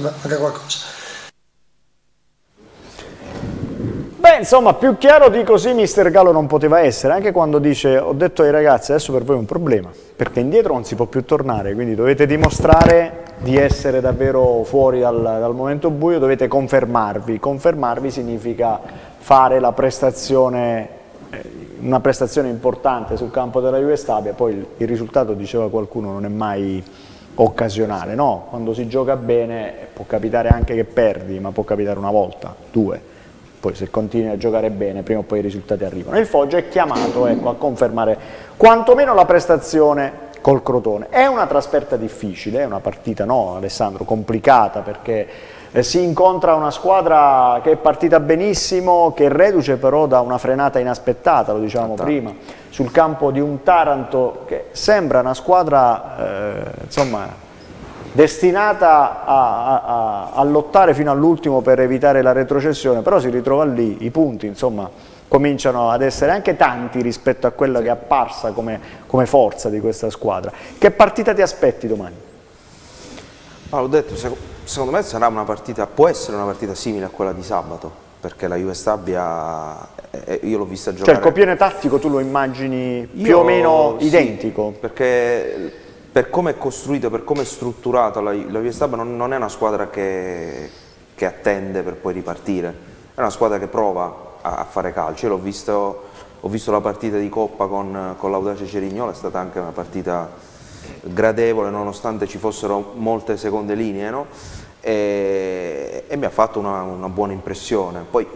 Beh, insomma, più chiaro di così mister Gallo non poteva essere, anche quando dice: ho detto ai ragazzi, adesso per voi è un problema, perché indietro non si può più tornare, quindi dovete dimostrare di essere davvero fuori dal momento buio, dovete confermarvi. Confermarvi significa fare la prestazione, una prestazione importante sul campo della Juve Stabia. Poi il risultato, diceva qualcuno, non è mai occasionale, no? Quando si gioca bene può capitare anche che perdi, ma può capitare una volta, 2. Poi se continui a giocare bene, prima o poi i risultati arrivano. Il Foggia è chiamato, ecco, a confermare quantomeno la prestazione col Crotone. È una trasferta difficile, è una partita, no Alessandro, complicata, perché si incontra una squadra che è partita benissimo, che è reduce però da una frenata inaspettata, lo dicevamo prima, sul campo di un Taranto che sembra una squadra insomma destinata a lottare fino all'ultimo per evitare la retrocessione, però si ritrova lì, i punti insomma cominciano ad essere anche tanti rispetto a quella che è apparsa come forza di questa squadra. Che partita ti aspetti domani? L'ho detto, secondo me sarà una partita, può essere una partita simile a quella di sabato, perché la Juve Stabia, io l'ho vista giocare. Cioè il copione tattico tu lo immagini più o meno identico? Perché per come è costruito, per come è strutturata la Juve Stabia non è una squadra che attende per poi ripartire, è una squadra che prova a fare calcio. Io ho visto la partita di Coppa con l'Audace Cerignola, è stata anche una partita gradevole nonostante ci fossero molte seconde linee, no? E mi ha fatto una buona impressione. Poi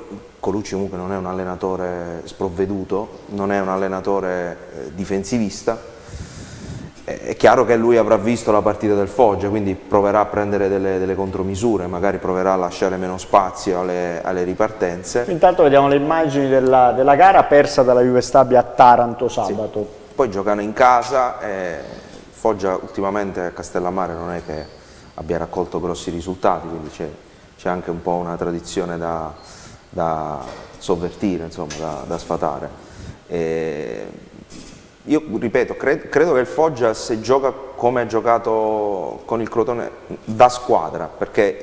Colucci comunque non è un allenatore sprovveduto, non è un allenatore difensivista. È chiaro che lui avrà visto la partita del Foggia, quindi proverà a prendere delle contromisure, magari proverà a lasciare meno spazio alle ripartenze. Intanto vediamo le immagini della gara persa dalla Juve Stabia a Taranto sabato. Sì. Poi giocano in casa, Foggia ultimamente a Castellammare non è che abbia raccolto grossi risultati, quindi c'è anche un po' una tradizione da sovvertire, insomma, da sfatare. Io ripeto, credo che il Foggia, se gioca come ha giocato con il Crotone, da squadra, perché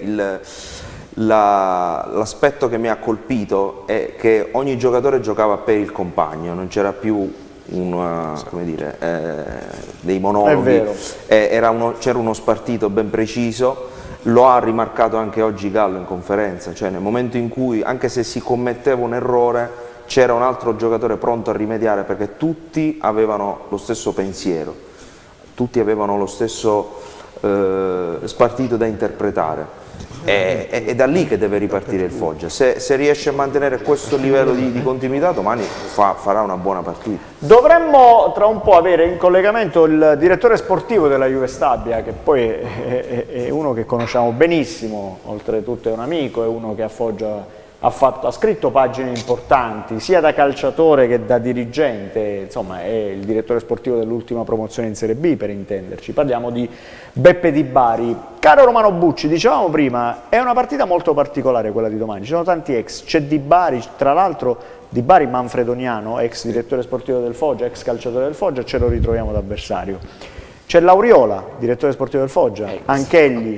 l'aspetto che mi ha colpito è che ogni giocatore giocava per il compagno, non c'era più dei monologhi, c'era uno spartito ben preciso. Lo ha rimarcato anche oggi Gallo in conferenza, cioè nel momento in cui, anche se si commetteva un errore, c'era un altro giocatore pronto a rimediare, perché tutti avevano lo stesso pensiero, tutti avevano lo stesso spartito da interpretare. È da lì che deve ripartire il Foggia. Se riesce a mantenere questo livello di continuità, domani farà una buona partita. Dovremmo tra un po' avere in collegamento il direttore sportivo della Juve Stabia, che poi è uno che conosciamo benissimo, oltretutto è un amico, è uno che a Foggia ha scritto pagine importanti sia da calciatore che da dirigente, insomma è il direttore sportivo dell'ultima promozione in Serie B, per intenderci. Parliamo di Beppe Di Bari. Caro Romano Bucci, dicevamo prima, è una partita molto particolare quella di domani, ci sono tanti ex, c'è Di Bari, tra l'altro Di Bari manfredoniano, ex direttore sportivo del Foggia, ex calciatore del Foggia, ce lo ritroviamo d'avversario. C'è Lauriola, direttore sportivo del Foggia, anch'egli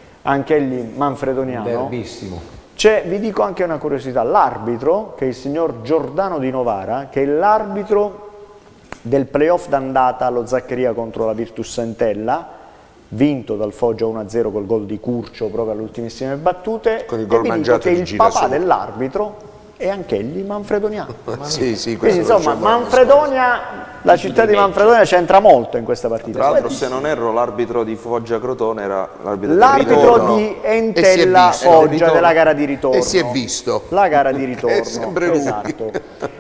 manfredoniano. Derbissimo. Vi dico anche una curiosità, l'arbitro, che è il signor Giordano Di Novara, che è l'arbitro del playoff d'andata allo Zaccheria contro la Virtus Entella, vinto dal Foggia 1-0 col gol di Curcio proprio alle ultimissime battute, con il gol e mangiato che di il Girasole. papà dell'arbitro è anch'egli manfredoniano. Sì, quindi insomma Manfredonia, la città di Manfredonia c'entra molto in questa partita. Tra l'altro, se non erro, l'arbitro di Foggia Crotone era l'arbitro di Entella Foggia della gara di ritorno. E si è visto. La gara di ritorno. È sempre lui. Esatto.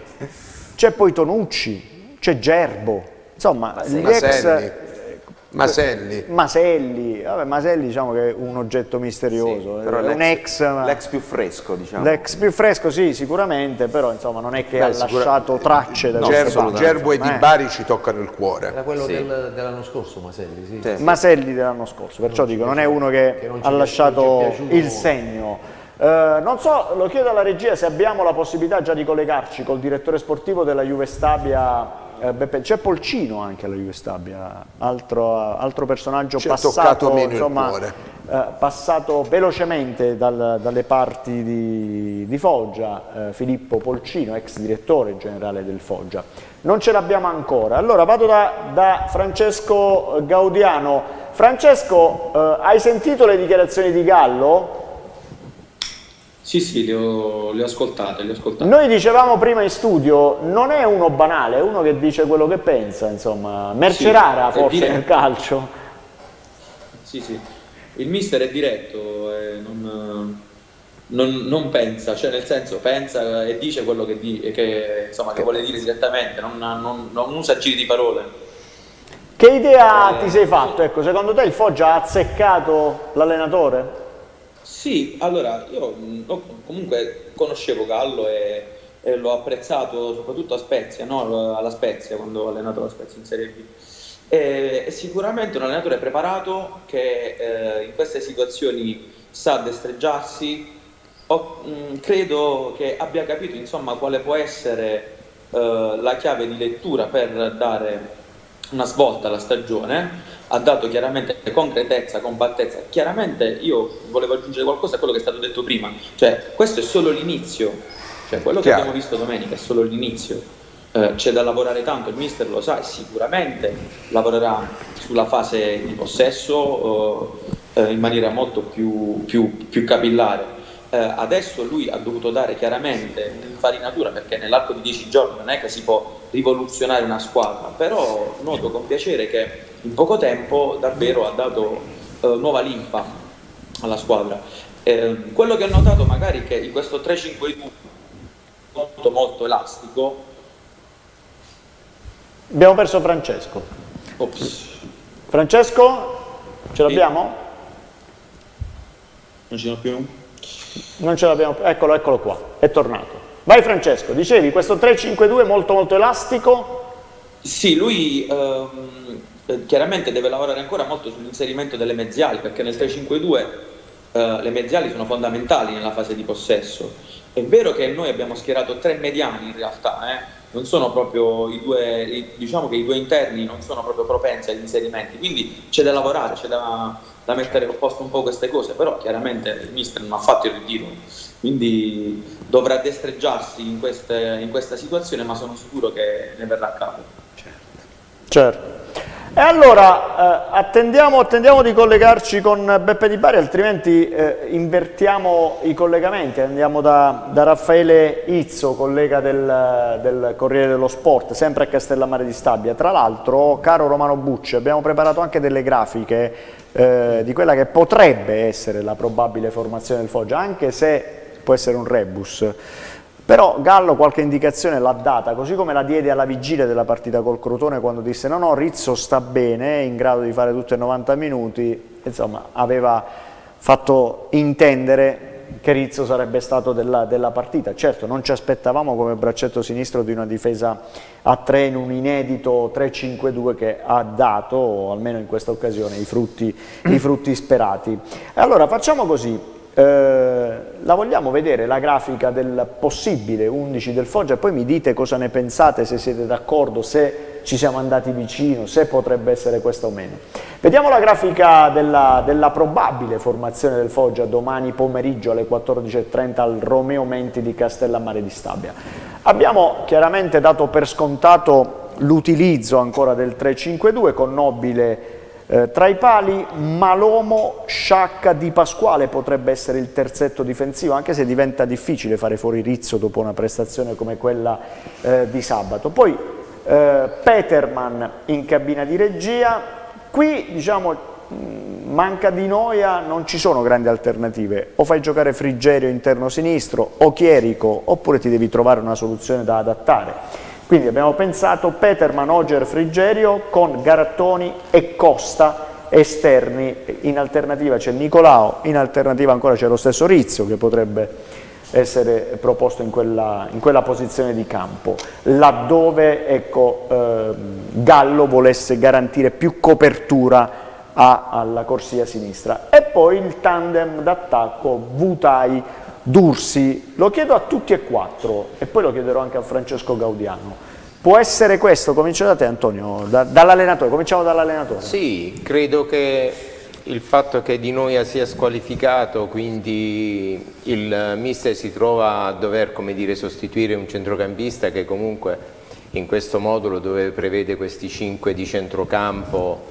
C'è poi Tonucci, c'è Gerbo, insomma gli ex Maselli. Vabbè, Maselli diciamo che è un oggetto misterioso, però è l'ex più fresco, diciamo. L'ex più fresco sì, sicuramente, però insomma non è che ha lasciato tracce da Gerbo e Di Bari ci toccano il cuore. Era quello dell'anno scorso, Maselli, sì. Maselli dell'anno scorso, perciò dico, non è uno che ha lasciato il segno. Non so, lo chiedo alla regia se abbiamo la possibilità già di collegarci col direttore sportivo della Juve Stabia. C'è Polcino anche alla Juve Stabia, altro personaggio passato, insomma, passato velocemente dalle parti di Foggia, Filippo Polcino, ex direttore generale del Foggia. Non ce l'abbiamo ancora. Allora vado da Francesco Gaudiano. Francesco, hai sentito le dichiarazioni di Gallo? Sì, le ho ascoltate, Noi dicevamo prima in studio, non è uno banale, è uno che dice quello che pensa, insomma, merce rara forse nel calcio. Sì, il mister è diretto, non pensa, cioè nel senso pensa e dice quello che vuole dire direttamente, non usa giri di parole. Che idea ti sei fatto? Ecco, secondo te il Foggia ha azzeccato l'allenatore? Sì, allora io comunque conoscevo Gallo e l'ho apprezzato soprattutto a Spezia, no? Alla Spezia, quando ho allenato la Spezia in Serie B. È sicuramente un allenatore preparato che in queste situazioni sa destreggiarsi. Credo che abbia capito insomma quale può essere la chiave di lettura per dare una svolta alla stagione. Ha dato chiaramente concretezza, compattezza. Chiaramente io volevo aggiungere qualcosa a quello che è stato detto prima, cioè questo è solo l'inizio, cioè quello che abbiamo visto domenica è solo l'inizio. C'è da lavorare tanto, il mister lo sa e sicuramente lavorerà sulla fase di possesso in maniera molto più capillare. Adesso lui ha dovuto dare chiaramente un'infarinatura, perché nell'arco di 10 giorni non è che si può rivoluzionare una squadra, però noto con piacere che in poco tempo davvero ha dato nuova linfa alla squadra. Quello che ho notato magari è che in questo 3-5-2 molto elastico. Abbiamo perso Francesco. Ops. Francesco, ce l'abbiamo? Non ce l'ho più? Non ce l'abbiamo più, eccolo qua, è tornato. Vai Francesco, dicevi questo 3-5-2 molto elastico? Sì, lui chiaramente deve lavorare ancora molto sull'inserimento delle mezziali, perché nel 3-5-2 le mezziali sono fondamentali nella fase di possesso. È vero che noi abbiamo schierato 3 mediani in realtà, non sono proprio diciamo che i 2 interni non sono proprio propensi agli inserimenti, quindi c'è da lavorare, c'è da mettere a posto un po' queste cose, però chiaramente il mister non ha fatto il ritiro, quindi dovrà destreggiarsi in questa situazione, ma sono sicuro che ne verrà a capo. Certo. E allora attendiamo di collegarci con Beppe Di Bari, altrimenti invertiamo i collegamenti, andiamo da Raffaele Izzo, collega del Corriere dello Sport, sempre a Castellammare di Stabia. Tra l'altro, caro Romano Bucci, abbiamo preparato anche delle grafiche di quella che potrebbe essere la probabile formazione del Foggia, anche se può essere un rebus. Però Gallo qualche indicazione l'ha data, così come la diede alla vigilia della partita col Crotone quando disse no, Rizzo sta bene, è in grado di fare tutti i 90 minuti, insomma aveva fatto intendere che Rizzo sarebbe stato della partita. Certo, non ci aspettavamo come braccetto sinistro di una difesa a 3 in un inedito 3-5-2 che ha dato, almeno in questa occasione, i frutti sperati. E allora facciamo così. La vogliamo vedere la grafica del possibile 11 del Foggia e poi mi dite cosa ne pensate, se siete d'accordo, se ci siamo andati vicino, se potrebbe essere questa o meno. Vediamo la grafica della probabile formazione del Foggia domani pomeriggio alle 14:30 al Romeo Menti di Castellammare di Stabia. Abbiamo chiaramente dato per scontato l'utilizzo ancora del 3-5-2 con Nobile tra i pali, Malomo, Sciacca, Di Pasquale potrebbe essere il terzetto difensivo, anche se diventa difficile fare fuori Rizzo dopo una prestazione come quella di sabato. Poi Peterman in cabina di regia, qui diciamo manca di noia, non ci sono grandi alternative, o fai giocare Frigerio interno sinistro o Chierico, oppure ti devi trovare una soluzione da adattare. Quindi abbiamo pensato Peterman, Oger, Frigerio con Garattoni e Costa esterni, in alternativa c'è Nicolao, in alternativa ancora c'è lo stesso Rizzo che potrebbe essere proposto in quella posizione di campo, laddove ecco, Gallo volesse garantire più copertura alla corsia sinistra. E poi il tandem d'attacco Vutai Dursi, lo chiedo a tutti e 4 e poi lo chiederò anche a Francesco Gaudiano. Può essere questo? Comincio da te Antonio, dall'allenatore, cominciamo dall'allenatore. Sì, credo che il fatto che Di Noia sia squalificato, quindi il mister si trova a dover, come dire, sostituire un centrocampista che comunque in questo modulo dove prevede questi 5 di centrocampo,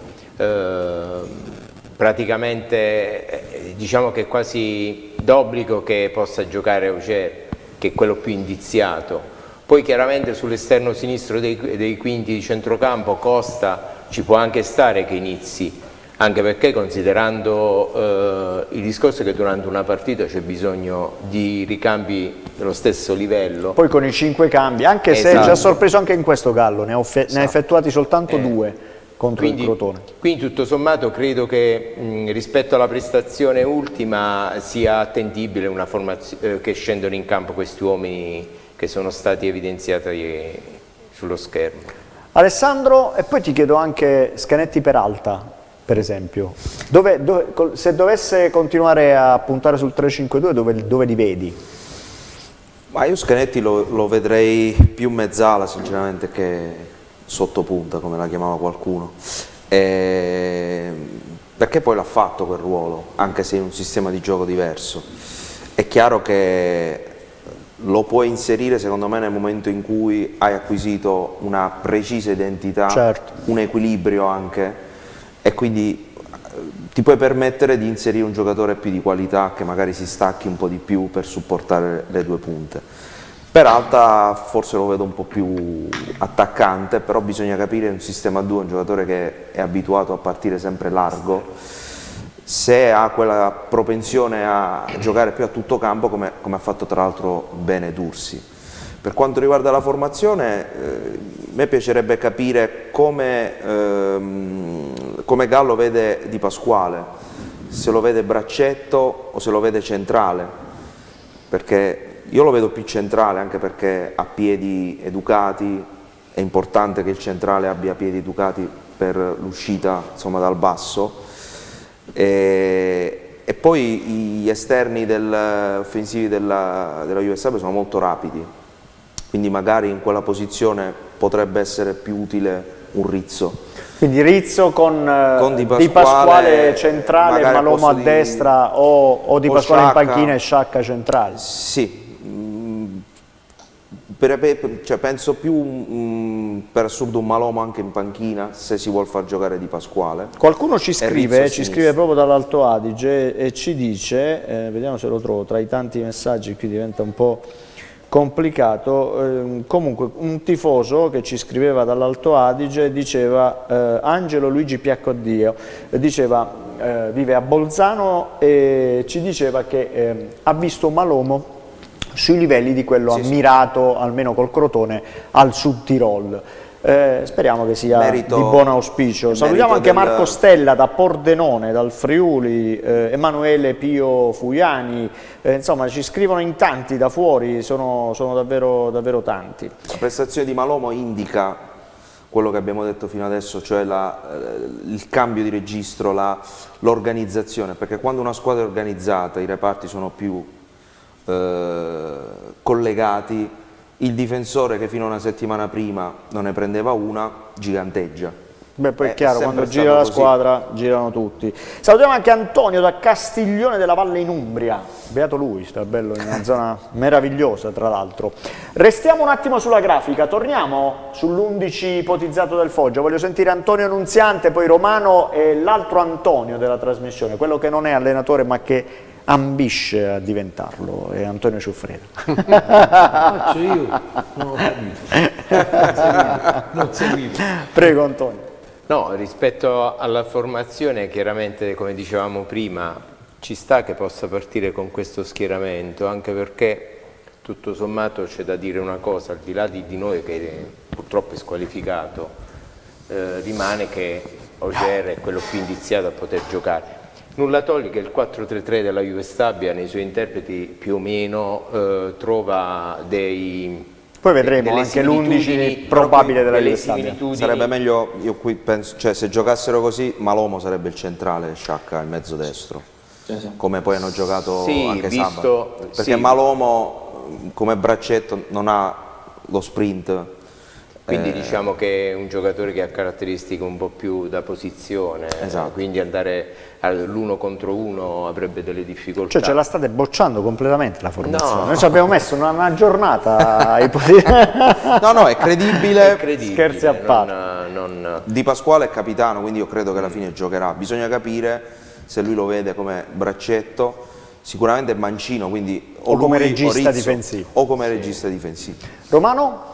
praticamente diciamo che è quasi d'obbligo che possa giocare Auger, che è quello più indiziato. Poi chiaramente sull'esterno sinistro dei quinti di centrocampo Costa ci può anche stare che inizi, anche perché considerando il discorso che durante una partita c'è bisogno di ricambi dello stesso livello. Poi con i 5 cambi, anche se ci ha sorpreso anche in questo Gallo, ne ha effettuati soltanto 2. Contro il Crotone. Quindi tutto sommato credo che rispetto alla prestazione ultima sia attendibile una formazione che scendono in campo questi uomini che sono stati evidenziati sullo schermo. Alessandro, e poi ti chiedo anche Scanetti Peralta, per esempio. Se dovesse continuare a puntare sul 3-5-2, dove li vedi? Ma io Scanetti lo vedrei più mezzala sinceramente che sottopunta, come la chiamava qualcuno, perché poi l'ha fatto quel ruolo, anche se in un sistema di gioco diverso. È chiaro che lo puoi inserire secondo me nel momento in cui hai acquisito una precisa identità, certo, un equilibrio anche, e quindi ti puoi permettere di inserire un giocatore più di qualità che magari si stacchi un po' di più per supportare le 2 punte. Peralta forse lo vedo un po' più attaccante, però bisogna capire in un sistema a 2, un giocatore che è abituato a partire sempre largo, se ha quella propensione a giocare più a tutto campo come ha fatto tra l'altro bene Dursi. Per quanto riguarda la formazione, a me piacerebbe capire come Gallo vede Di Pasquale, se lo vede braccetto o se lo vede centrale, perché io lo vedo più centrale, anche perché ha piedi educati, è importante che il centrale abbia piedi educati per l'uscita, insomma, dal basso, e poi gli esterni offensivi della USAB sono molto rapidi, quindi magari in quella posizione potrebbe essere più utile un Rizzo. Quindi Rizzo con Di Pasquale centrale, Malomo a destra o Di Pasquale in panchina e Sciacca centrale? Sì, cioè penso più per assurdo un Malomo anche in panchina se si vuol far giocare Di Pasquale. Qualcuno ci scrive proprio dall'Alto Adige e ci dice, vediamo se lo trovo tra i tanti messaggi, qui diventa un po' complicato, comunque un tifoso che ci scriveva dall'Alto Adige diceva Angelo Luigi Piaccodio, diceva vive a Bolzano e ci diceva che ha visto Malomo sui livelli di quello ammirato, almeno col Crotone, al Sud Tirol. Speriamo che sia di buon auspicio. Salutiamo anche Marco Stella da Pordenone, dal Friuli, Emanuele Pio Fuiani, insomma ci scrivono in tanti da fuori, sono davvero, davvero tanti. La prestazione di Malomo indica quello che abbiamo detto fino adesso, cioè il cambio di registro, l'organizzazione, perché quando una squadra è organizzata, i reparti sono più collegati, il difensore che fino a una settimana prima non ne prendeva una, giganteggia. Beh, poi è chiaro, quando gira la squadra girano tutti. Salutiamo anche Antonio da Castiglione della Valle in Umbria, beato lui, sta bello in una zona meravigliosa tra l'altro. Restiamo un attimo sulla grafica, torniamo sull'11 ipotizzato del Foggia, voglio sentire Antonio Nunziante, poi Romano e l'altro Antonio della trasmissione, quello che non è allenatore ma che ambisce a diventarlo, è Antonio Ciuffreda. Faccio io? Non ho capito. Non seguito. Prego Antonio. No, rispetto alla formazione, chiaramente come dicevamo prima, ci sta che possa partire con questo schieramento, anche perché tutto sommato c'è da dire una cosa, al di là di noi che purtroppo è squalificato, rimane che Ogier è quello più indiziato a poter giocare. Nulla toglie che il 4-3-3 della Juve Stabia nei suoi interpreti più o meno trova dei... Poi vedremo anche l'11 probabile della Juve Stabia. Sarebbe meglio, io qui penso, cioè se giocassero così Malomo sarebbe il centrale, Sciacca il mezzo destro, come poi hanno giocato anche sabato, perché Malomo come braccetto non ha lo sprint. Quindi diciamo che è un giocatore che ha caratteristiche un po' più da posizione, quindi andare all'1 contro 1 avrebbe delle difficoltà. Cioè ce la state bocciando completamente la formazione, noi ci abbiamo messo una giornata a ipotizzare. No, è credibile, scherzi a parte. Di Pasquale è capitano, quindi io credo che alla fine giocherà, bisogna capire se lui lo vede come braccetto, sicuramente è mancino, quindi o come regista difensivo. O come regista difensivo. Romano?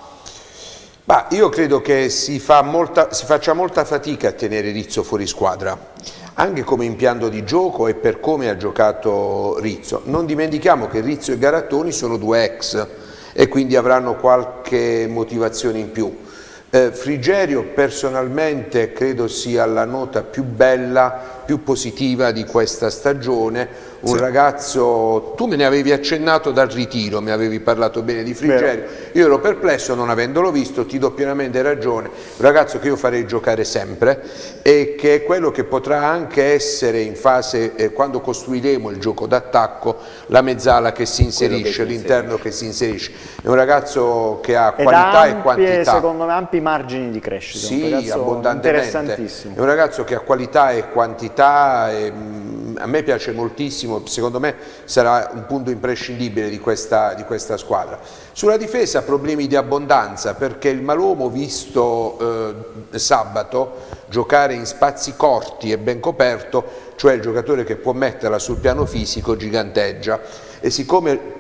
Ma io credo che si faccia molta fatica a tenere Rizzo fuori squadra, anche come impianto di gioco e per come ha giocato Rizzo. Non dimentichiamo che Rizzo e Garattoni sono due ex e quindi avranno qualche motivazione in più. Frigerio personalmente credo sia la nota più bella, più positiva di questa stagione, un ragazzo, tu me ne avevi accennato dal ritiro, mi avevi parlato bene di Frigerio, io ero perplesso non avendolo visto, ti do pienamente ragione, un ragazzo che io farei giocare sempre e che è quello che potrà anche essere in fase, quando costruiremo il gioco d'attacco, la mezzala che si inserisce, l'interno che si inserisce, è un ragazzo che ha qualità e quantità. Secondo me ampi margini di crescita, sì, abbondantemente, è un ragazzo che ha qualità e quantità e, a me piace moltissimo, secondo me sarà un punto imprescindibile di questa squadra. Sulla difesa problemi di abbondanza perché il Malomo visto sabato giocare in spazi corti e ben coperto, cioè il giocatore che può metterla sul piano fisico giganteggia e siccome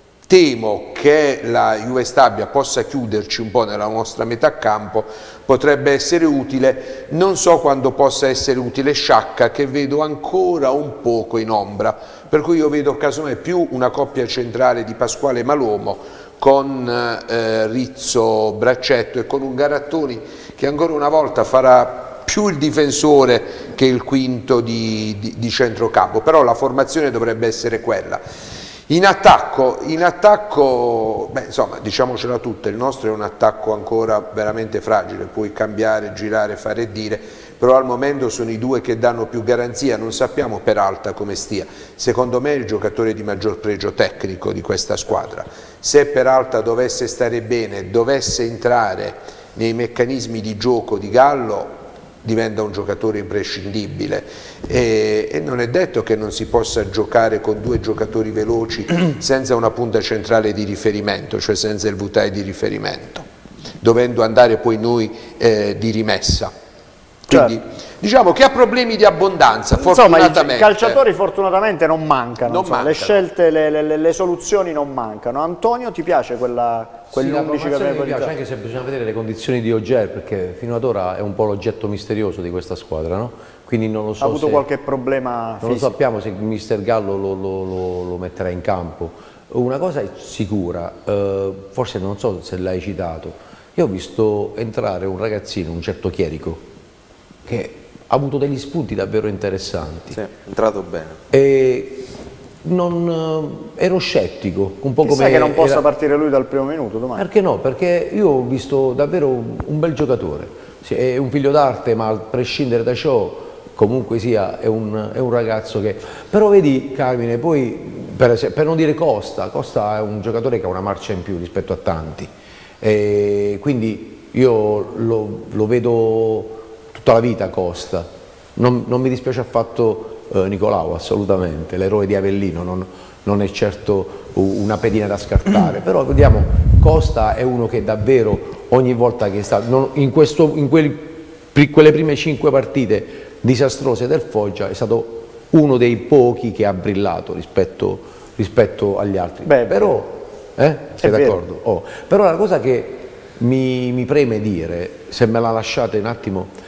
temo che la Juve Stabia possa chiuderci un po' nella nostra metà campo, potrebbe essere utile, non so quando possa essere utile Sciacca che vedo ancora un poco in ombra, per cui io vedo casomai più una coppia centrale di Pasquale Malomo con Rizzo Braccetto e con un Garattoni che ancora una volta farà più il difensore che il quinto di centrocampo, però la formazione dovrebbe essere quella. In attacco, beh, insomma, diciamocela tutta, il nostro è un attacco ancora veramente fragile, puoi cambiare, girare, fare e dire, però al momento sono i due che danno più garanzia, non sappiamo Peralta come stia, secondo me è il giocatore di maggior pregio tecnico di questa squadra. Se Peralta dovesse stare bene, dovesse entrare nei meccanismi di gioco di Gallo, diventa un giocatore imprescindibile e non è detto che non si possa giocare con due giocatori veloci senza una punta centrale di riferimento, cioè senza il Vutai di riferimento, dovendo andare poi noi di rimessa. Quindi diciamo che ha problemi di abbondanza, fortunatamente. Insomma, i calciatori fortunatamente non mancano, le scelte, le soluzioni non mancano. Antonio, ti piace quell'11 che avevo mi piace, anche se bisogna vedere le condizioni di Ogier, perché fino ad ora è un po' l'oggetto misterioso di questa squadra, no? Quindi non lo so, ha avuto qualche problema fisico. Non lo sappiamo se il mister Gallo lo metterà in campo. Una cosa è sicura, forse non so se l'hai citato, io ho visto entrare un ragazzino, un certo Chierico, che ha avuto degli spunti davvero interessanti. Sì, è entrato bene. E ero scettico, un po' come che non possa partire lui dal primo minuto domani. Perché no? Perché io ho visto davvero un bel giocatore. Sì, è un figlio d'arte, ma a prescindere da ciò, comunque sia, è un ragazzo che... Però vedi, Carmine, poi, per non dire Costa è un giocatore che ha una marcia in più rispetto a tanti. E quindi io lo vedo tutta la vita Costa, non mi dispiace affatto Nicolau, assolutamente, l'eroe di Avellino non è certo una pedina da scartare, però vediamo, Costa è uno che davvero ogni volta che sta, in quelle prime 5 partite disastrose del Foggia è stato uno dei pochi che ha brillato rispetto agli altri. Però, sei d'accordo? Oh. Però la cosa che mi preme dire, se me la lasciate un attimo,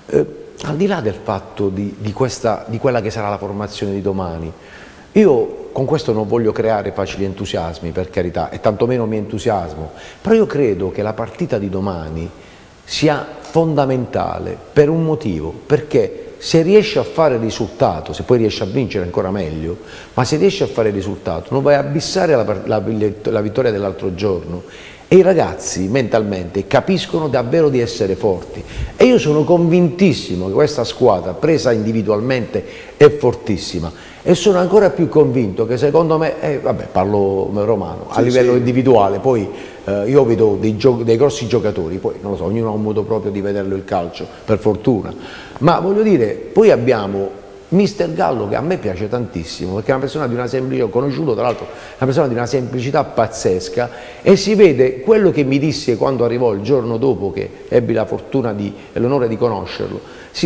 al di là del fatto di quella che sarà la formazione di domani, io con questo non voglio creare facili entusiasmi, per carità, e tantomeno mi entusiasmo, però io credo che la partita di domani sia fondamentale per un motivo, perché se riesce a fare risultato, se poi riesce a vincere ancora meglio, ma se riesce a fare risultato non vai a abissare la vittoria dell'altro giorno. E i ragazzi mentalmente capiscono davvero di essere forti e io sono convintissimo che questa squadra presa individualmente è fortissima e sono ancora più convinto che secondo me, vabbè, parlo romano, a livello individuale, poi io vedo dei grossi giocatori, poi non lo so, ognuno ha un modo proprio di vederlo il calcio, per fortuna, ma voglio dire, poi abbiamo Mister Gallo, che a me piace tantissimo, perché è una persona di una semplicità, ho conosciuto tra l'altro una persona di una semplicità pazzesca, e si vede quello che mi disse quando arrivò il giorno dopo che ebbi la fortuna e l'onore di conoscerlo,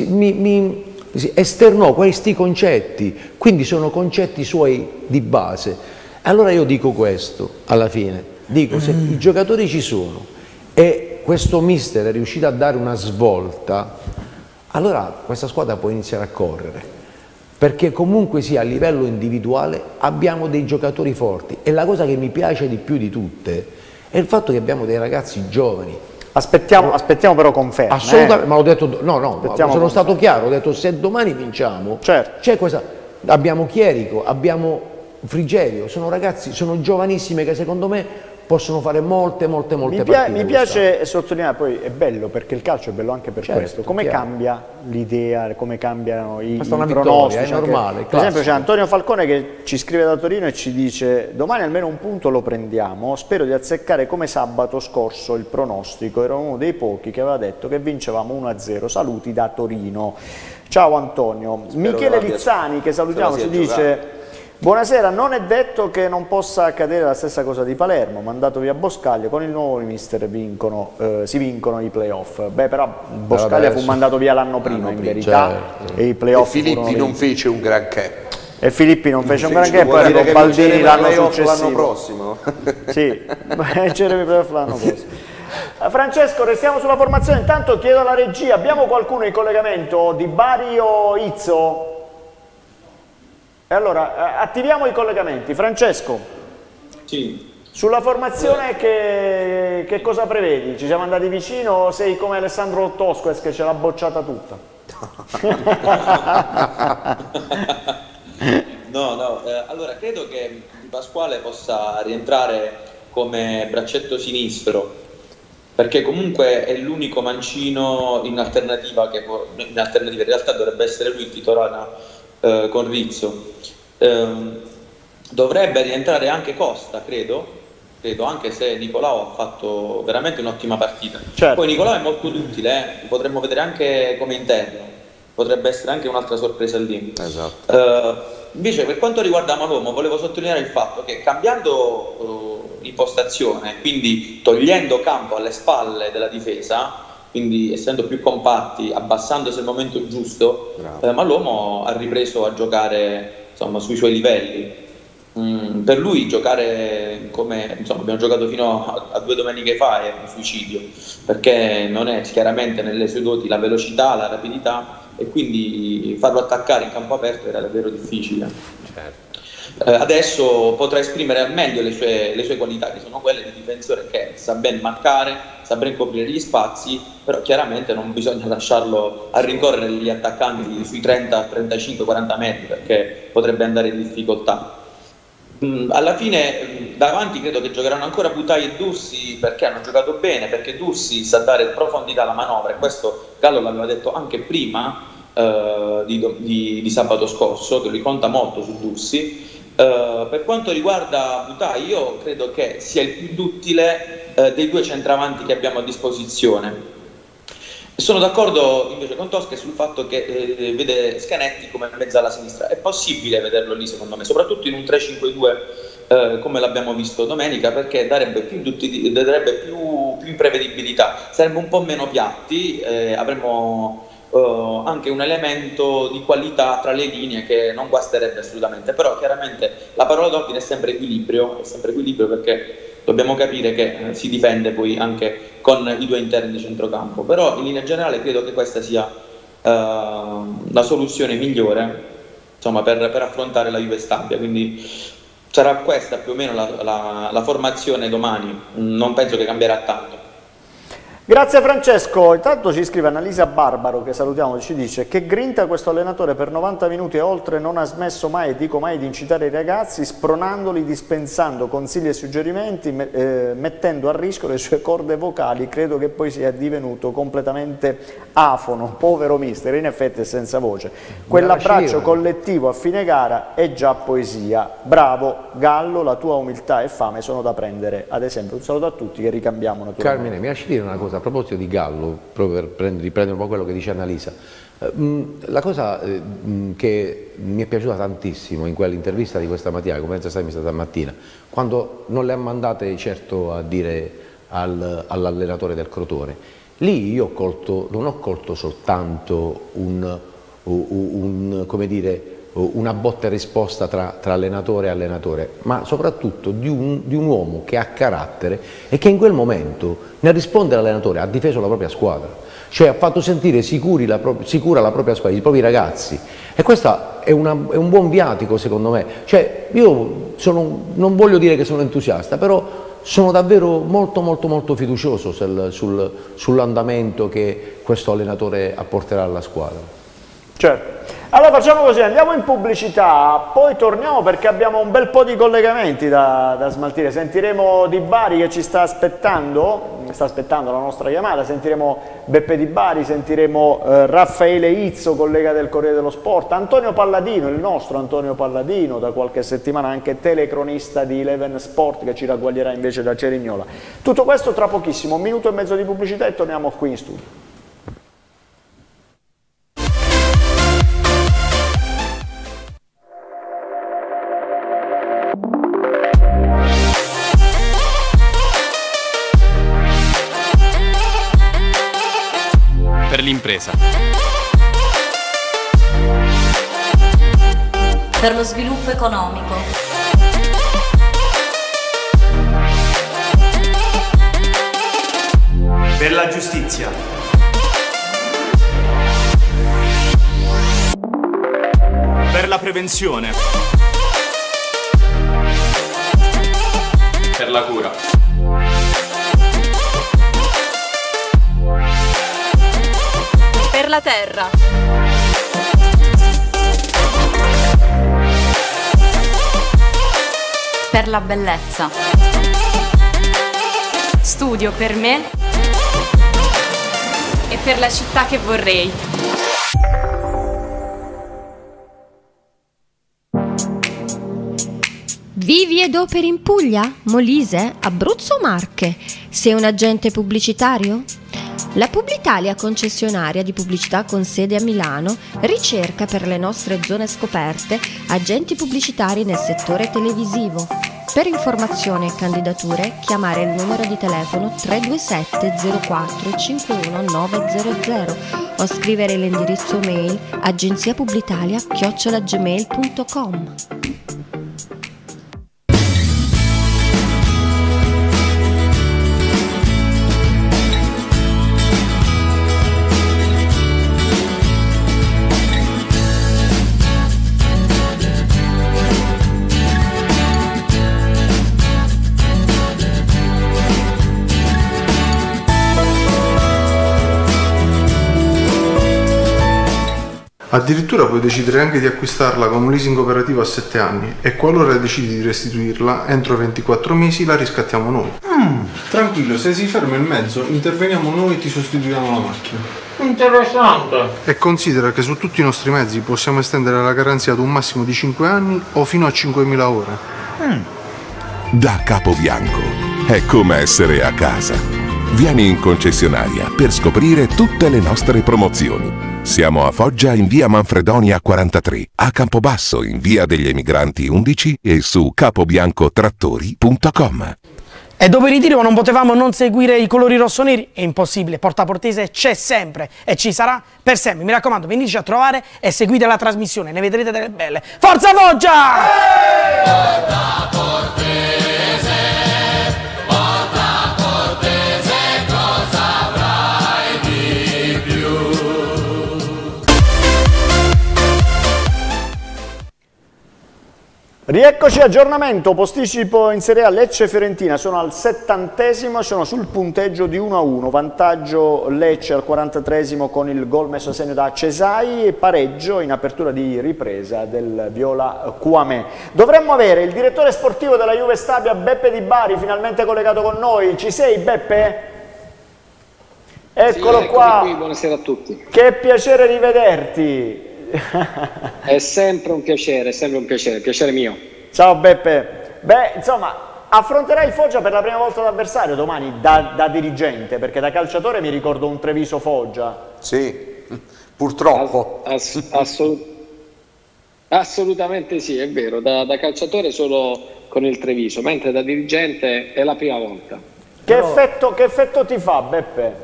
mi esternò questi concetti, quindi sono concetti suoi di base. Allora io dico questo, alla fine, dico se i giocatori ci sono e questo mister è riuscito a dare una svolta, allora questa squadra può iniziare a correre. Perché comunque sia a livello individuale abbiamo dei giocatori forti e la cosa che mi piace di più di tutte è il fatto che abbiamo dei ragazzi giovani. Aspettiamo però conferme. Assolutamente, ma ho detto, sono stato chiaro, ho detto se domani vinciamo, c'è questa, abbiamo Chierico, abbiamo Frigerio, sono ragazzi, sono giovanissime che secondo me possono fare molte partite. Mi piace sottolineare, poi è bello perché il calcio è bello anche per questo, come cambia l'idea, come cambiano i pronostici. È normale, per esempio c'è Antonio Falcone che ci scrive da Torino e ci dice: domani almeno un punto lo prendiamo, spero di azzeccare come sabato scorso il pronostico, ero uno dei pochi che aveva detto che vincevamo 1-0, saluti da Torino. Ciao Antonio. Michele Lizzani, che salutiamo, ci dice: buonasera, non è detto che non possa accadere la stessa cosa di Palermo, mandato via Boscaglia, con il nuovo mister si vincono i playoff. Beh, però Boscaglia fu mandato via l'anno prima, in verità, e i playoff e Filippi non fece un granché. E Filippi non fece un granché, e poi arrivò Baldini l'anno successivo. L'anno prossimo. Sì, c'erano i playoff l'anno prossimo. Francesco, restiamo sulla formazione, intanto chiedo alla regia, abbiamo qualcuno in collegamento di Bari o Izzo? E allora attiviamo i collegamenti. Francesco. Sì, Sulla formazione che cosa prevedi? Ci siamo andati vicino o sei come Alessandro Tosquez che ce l'ha bocciata tutta? No, allora credo che Di Pasquale possa rientrare come braccetto sinistro, perché comunque è l'unico mancino in alternativa in realtà dovrebbe essere lui il titolare con Rizzo. Dovrebbe rientrare anche Costa, credo, anche se Nicolao ha fatto veramente un'ottima partita. Certo. Poi Nicolao è molto utile, potremmo vedere anche come interno, potrebbe essere anche un'altra sorpresa lì. Esatto. Invece per quanto riguarda Malommo volevo sottolineare il fatto che cambiando impostazione, quindi togliendo campo alle spalle della difesa, quindi essendo più compatti, abbassandosi al momento giusto, Malommo ha ripreso a giocare insomma sui suoi livelli. Per lui giocare come abbiamo giocato fino a 2 domeniche fa è un suicidio, perché non è chiaramente nelle sue doti la velocità, la rapidità, e quindi farlo attaccare in campo aperto era davvero difficile. Adesso potrà esprimere al meglio le sue qualità, che sono quelle di difensore che sa ben marcare, sa ben coprire gli spazi, però chiaramente non bisogna lasciarlo a rincorrere gli attaccanti sui 30, 35, 40 metri, perché potrebbe andare in difficoltà. Alla fine davanti credo che giocheranno ancora Butai e Dursi, perché hanno giocato bene, perché Dursi sa dare profondità alla manovra, e questo Gallo l'aveva detto anche prima di sabato scorso, che lui conta molto su Dursi. Per quanto riguarda Butai, io credo che sia il più duttile dei 2 centravanti che abbiamo a disposizione. Sono d'accordo invece con Tosca sul fatto che vede Scanetti come mezzala sinistra. È possibile vederlo lì, secondo me, soprattutto in un 3-5-2 come l'abbiamo visto domenica, perché darebbe più imprevedibilità, sarebbe un po' meno piatti, avremmo anche un elemento di qualità tra le linee che non guasterebbe assolutamente. Però chiaramente la parola d'ordine è sempre equilibrio, perché dobbiamo capire che si difende poi anche con i 2 interni di centrocampo. Però in linea generale credo che questa sia la soluzione migliore, insomma, per affrontare la Juve Stabia, quindi sarà questa più o meno la formazione domani, non penso che cambierà tanto. Grazie Francesco. Intanto ci scrive Annalisa Barbaro, che salutiamo, ci dice: che grinta questo allenatore, per 90 minuti e oltre non ha smesso mai, e dico mai, di incitare i ragazzi, spronandoli, dispensando consigli e suggerimenti, mettendo a rischio le sue corde vocali. Credo che poi sia divenuto completamente afono, povero mister, in effetti è senza voce. Quell'abbraccio collettivo a fine gara è già poesia. Bravo Gallo, la tua umiltà e fame sono da prendere ad esempio. Un saluto a tutti, che ricambiamo naturalmente. Carmine, mi lasci dire una cosa a proposito di Gallo, proprio per riprendere un po' quello che dice Annalisa. La cosa che mi è piaciuta tantissimo in quell'intervista di questa mattina, la conferenza stampa stamattina, quando non le ha mandate certo a dire all'allenatore del Crotone, lì io non ho colto soltanto come dire, una botta e risposta tra allenatore e allenatore, ma soprattutto di un uomo che ha carattere e che in quel momento, nel rispondere all'allenatore, ha difeso la propria squadra, cioè ha fatto sentire sicura la propria squadra, i propri ragazzi, e questo è un buon viatico secondo me. Cioè, io non voglio dire che sono entusiasta, però sono davvero molto fiducioso sull'andamento che questo allenatore apporterà alla squadra. Certo. Allora facciamo così, andiamo in pubblicità, poi torniamo perché abbiamo un bel po' di collegamenti da smaltire. Sentiremo Di Bari che ci sta aspettando la nostra chiamata, sentiremo Beppe Di Bari, sentiremo Raffaele Izzo, collega del Corriere dello Sport, Antonio Palladino, il nostro Antonio Palladino, da qualche settimana anche telecronista di Eleven Sport, che ci ragguaglierà invece da Cerignola. Tutto questo tra pochissimo, 1 minuto e mezzo di pubblicità e torniamo qui in studio. Per l'impresa. Per lo sviluppo economico. Per la giustizia. Per la prevenzione. Per la cura. Per la terra. Per la bellezza. Studio per me e per la città che vorrei. Vivi ed operi in Puglia, Molise, Abruzzo o Marche? Sei un agente pubblicitario? La Publitalia, concessionaria di pubblicità con sede a Milano, ricerca per le nostre zone scoperte agenti pubblicitari nel settore televisivo. Per informazioni e candidature chiamare il numero di telefono 327 04 51 900 o scrivere l'indirizzo mail agenziapublitalia@gmail.com. Addirittura puoi decidere anche di acquistarla con un leasing operativo a 7 anni e qualora decidi di restituirla entro 24 mesi la riscattiamo noi. Tranquillo, se si ferma il mezzo interveniamo noi e ti sostituiamo la macchina. Interessante! E considera che su tutti i nostri mezzi possiamo estendere la garanzia ad un massimo di 5 anni o fino a 5.000 ore. Da Capobianco è come essere a casa. Vieni in concessionaria per scoprire tutte le nostre promozioni. Siamo a Foggia in via Manfredonia 43, a Campobasso in via degli Emigranti 11 e su capobiancotrattori.com. E dopo il ritiro non potevamo non seguire i colori rossoneri? È impossibile, Porta Portese c'è sempre e ci sarà per sempre. Mi raccomando, veniteci a trovare e seguite la trasmissione, ne vedrete delle belle. Forza Foggia! Porta Portese, Porta Portese, cosa avrai di più? Rieccoci, aggiornamento, posticipo in Serie A Lecce-Fiorentina, sono al 70°, sono sul punteggio di 1-1, vantaggio Lecce al 43° con il gol messo a segno da Cesai e pareggio in apertura di ripresa del Viola Cuamè. Dovremmo avere il direttore sportivo della Juve Stabia, Beppe Di Bari, finalmente collegato con noi. Ci sei, Beppe? Eccolo sì, qua. Qui, buonasera a tutti. Che piacere rivederti. È sempre un piacere, piacere mio. Ciao Beppe. Beh, insomma, affronterai il Foggia per la prima volta da avversario domani da dirigente, perché da calciatore mi ricordo un Treviso-Foggia. Sì, purtroppo. Assolutamente sì, è vero, da calciatore solo con il Treviso, mentre da dirigente è la prima volta. Che effetto ti fa, Beppe?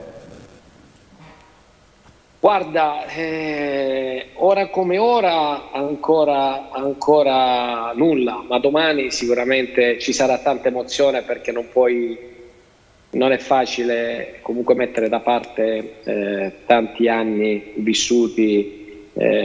Guarda, ora come ora ancora nulla, ma domani sicuramente ci sarà tanta emozione perché non è facile comunque mettere da parte tanti anni vissuti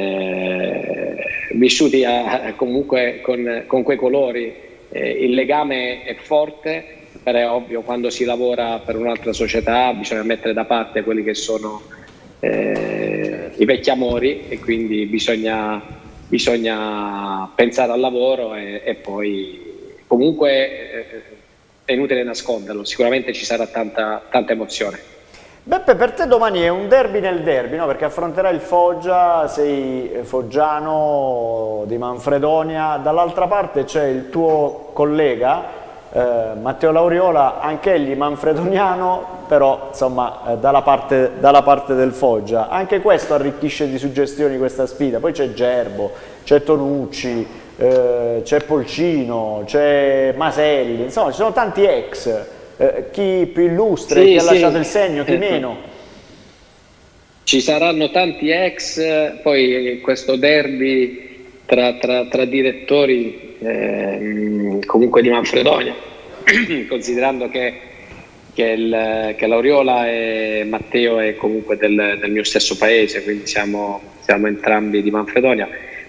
comunque con quei colori. Il legame è forte, però è ovvio, quando si lavora per un'altra società bisogna mettere da parte quelli che sono i vecchi amori e quindi bisogna pensare al lavoro e poi comunque è inutile nasconderlo, sicuramente ci sarà tanta emozione. Beppe, per te domani è un derby nel derby, no? Perché affronterai il Foggia, sei foggiano di Manfredonia, dall'altra parte c'è il tuo collega Matteo Lauriola, anch'egli manfredoniano, però insomma dalla parte del Foggia. Anche questo arricchisce di suggestioni questa sfida. Poi c'è Gerbo, c'è Tonucci, c'è Polcino, c'è Maselli, insomma ci sono tanti ex, chi più illustre, chi ha lasciato il segno, chi meno. Ci saranno tanti ex, poi questo derby tra direttori comunque di Manfredonia, considerando che Lauriola e Matteo è comunque del mio stesso paese, quindi siamo entrambi di Manfredonia,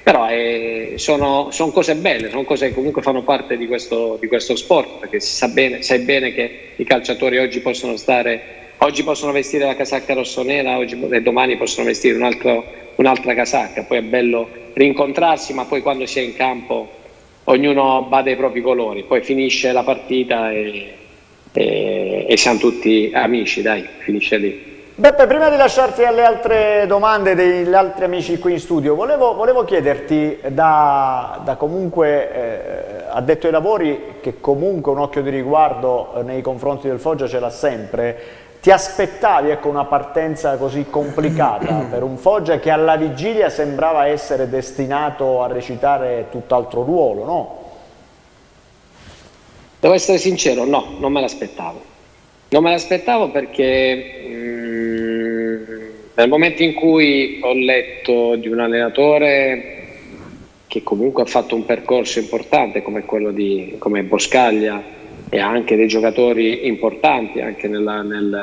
Però sono cose belle, sono cose che comunque fanno parte di questo sport, perché sai bene che i calciatori oggi possono vestire la casacca rossonera e domani possono vestire un'altra casacca. Poi è bello rincontrarsi, ma poi quando si è in campo ognuno bada ai propri colori, poi finisce la partita e siamo tutti amici, dai, finisce lì. Beppe, prima di lasciarti alle altre domande degli altri amici qui in studio, volevo chiederti da comunque addetto ai lavori, che comunque un occhio di riguardo nei confronti del Foggia ce l'ha sempre, ti aspettavi, ecco, una partenza così complicata per un Foggia che alla vigilia sembrava essere destinato a recitare tutt'altro ruolo, no? Devo essere sincero, no, non me l'aspettavo. Non me l'aspettavo perché nel momento in cui ho letto di un allenatore che comunque ha fatto un percorso importante come quello come Boscaglia, e anche dei giocatori importanti, anche nella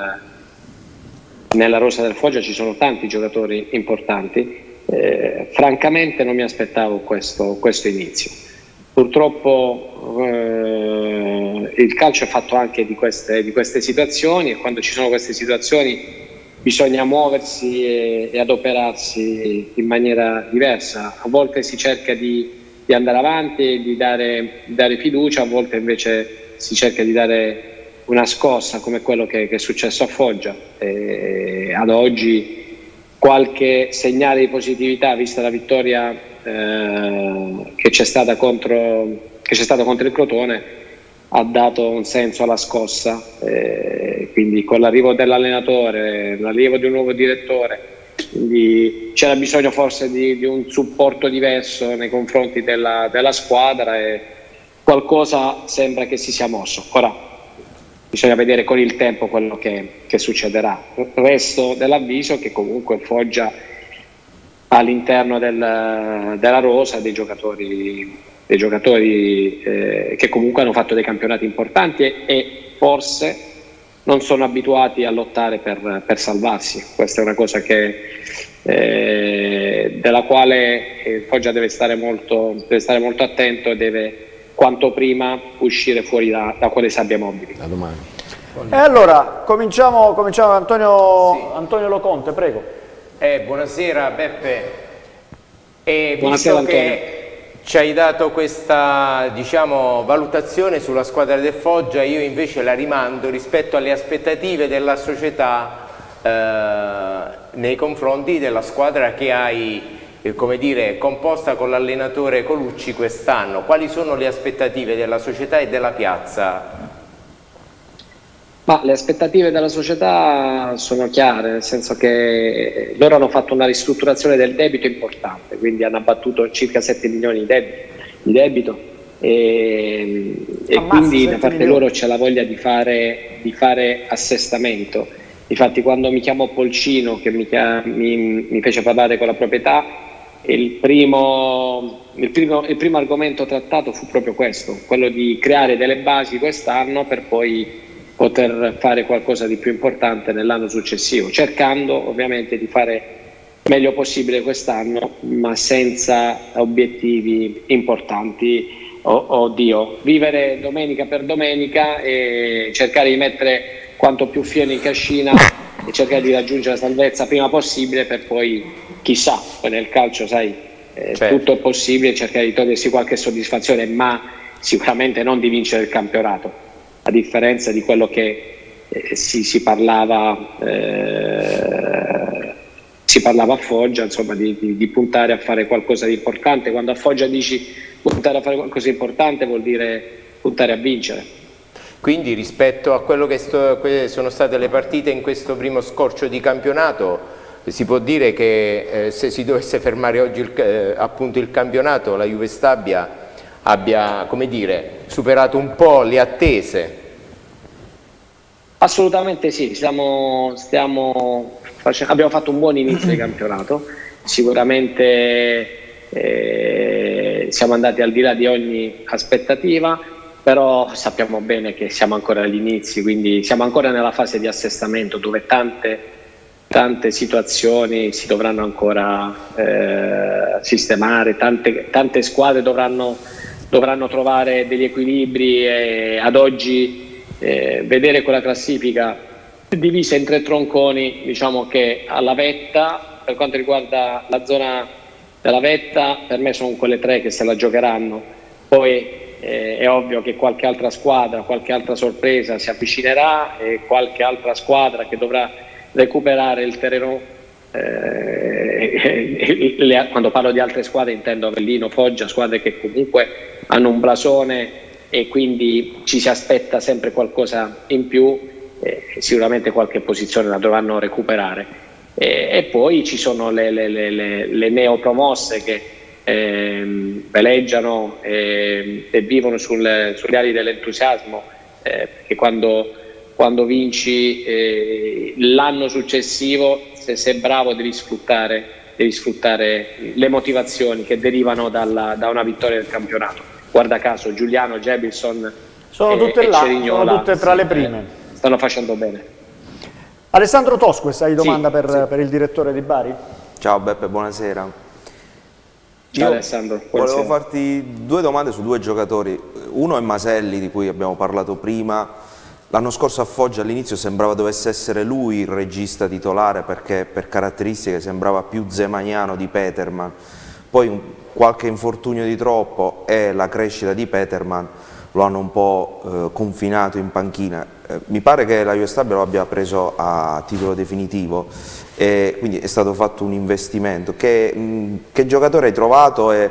rosa del Foggia ci sono tanti giocatori importanti, francamente non mi aspettavo questo inizio. Purtroppo il calcio è fatto anche di queste situazioni, e quando ci sono queste situazioni bisogna muoversi e adoperarsi in maniera diversa. A volte si cerca di andare avanti, di dare fiducia, a volte invece si cerca di dare una scossa, come quello che è successo a Foggia. Ad oggi qualche segnale di positività, vista la vittoria che c'è stata contro il Crotone, ha dato un senso alla scossa, quindi con l'arrivo dell'allenatore, l'arrivo di un nuovo direttore, quindi c'era bisogno forse di un supporto diverso nei confronti della squadra, e qualcosa sembra che si sia mosso. Ora bisogna vedere con il tempo quello che succederà. Resto dell'avviso che comunque Foggia all'interno della rosa dei giocatori che comunque hanno fatto dei campionati importanti e forse non sono abituati a lottare per salvarsi. Questa è una cosa della quale Foggia deve stare molto attento e deve quanto prima uscire fuori da quelle sabbie mobili. Da domani. E allora cominciamo Antonio Loconte, prego. Buonasera Beppe, Buonasera, visto che ci hai dato questa, diciamo, valutazione sulla squadra del Foggia, io invece la rimando rispetto alle aspettative della società nei confronti della squadra che hai, come dire, composta con l'allenatore Colucci quest'anno. Quali sono le aspettative della società e della piazza? Ma le aspettative della società sono chiare, nel senso che loro hanno fatto una ristrutturazione del debito importante, quindi hanno abbattuto circa 7 milioni di debito e quindi da parte loro c'è la voglia di fare assestamento. Infatti quando mi chiamò Polcino, che mi fece parlare con la proprietà, il primo argomento trattato fu proprio questo, quello di creare delle basi quest'anno per poi poter fare qualcosa di più importante nell'anno successivo, cercando ovviamente di fare meglio possibile quest'anno, ma senza obiettivi importanti. Oddio, vivere domenica per domenica e cercare di mettere quanto più fieno in cascina e cercare di raggiungere la salvezza prima possibile, per poi chissà, poi nel calcio sai, certo, tutto è possibile, cercare di togliersi qualche soddisfazione, ma sicuramente non di vincere il campionato, a differenza di quello che si parlava a Foggia, insomma, di puntare a fare qualcosa di importante. Quando a Foggia dici puntare a fare qualcosa di importante vuol dire puntare a vincere. Quindi rispetto a quello che sono state le partite in questo primo scorcio di campionato, si può dire che se si dovesse fermare oggi appunto il campionato, la Juve Stabia abbia, come dire, superato un po' le attese? Assolutamente sì, abbiamo fatto un buon inizio di campionato, sicuramente siamo andati al di là di ogni aspettativa, però sappiamo bene che siamo ancora agli inizi, quindi siamo ancora nella fase di assestamento dove tante tante situazioni si dovranno ancora sistemare, tante squadre dovranno trovare degli equilibri e ad oggi vedere quella classifica divisa in 3 tronconi, diciamo che alla vetta, per quanto riguarda la zona della vetta, per me sono quelle 3 che se la giocheranno. Poi è ovvio che qualche altra squadra, qualche altra sorpresa si avvicinerà e qualche altra squadra che dovrà recuperare il terreno. Quando parlo di altre squadre intendo Avellino, Foggia, squadre che comunque hanno un blasone e quindi ci si aspetta sempre qualcosa in più, sicuramente qualche posizione la dovranno recuperare. E poi ci sono le neopromosse che veleggiano e vivono sulle ali dell'entusiasmo, perché quando vinci l'anno successivo, se sei bravo devi sfruttare le motivazioni che derivano da una vittoria del campionato. Guarda caso Giuliano, Gebilson sono tutte là, Cerignola, sono tutte tra le prime. Stanno facendo bene. Alessandro Tosques, hai domanda Sì. per il direttore di Bari? Ciao Beppe, buonasera. Ciao Alessandro, buonasera. Volevo farti 2 domande su 2 giocatori. Uno è Maselli, di cui abbiamo parlato prima. L'anno scorso a Foggia all'inizio sembrava dovesse essere lui il regista titolare, perché per caratteristiche sembrava più zemaniano di Peterman. Poi qualche infortunio di troppo e la crescita di Peterman lo hanno un po' confinato in panchina. Mi pare che la Juve Stabia lo abbia preso a titolo definitivo e quindi è stato fatto un investimento. Che giocatore hai trovato e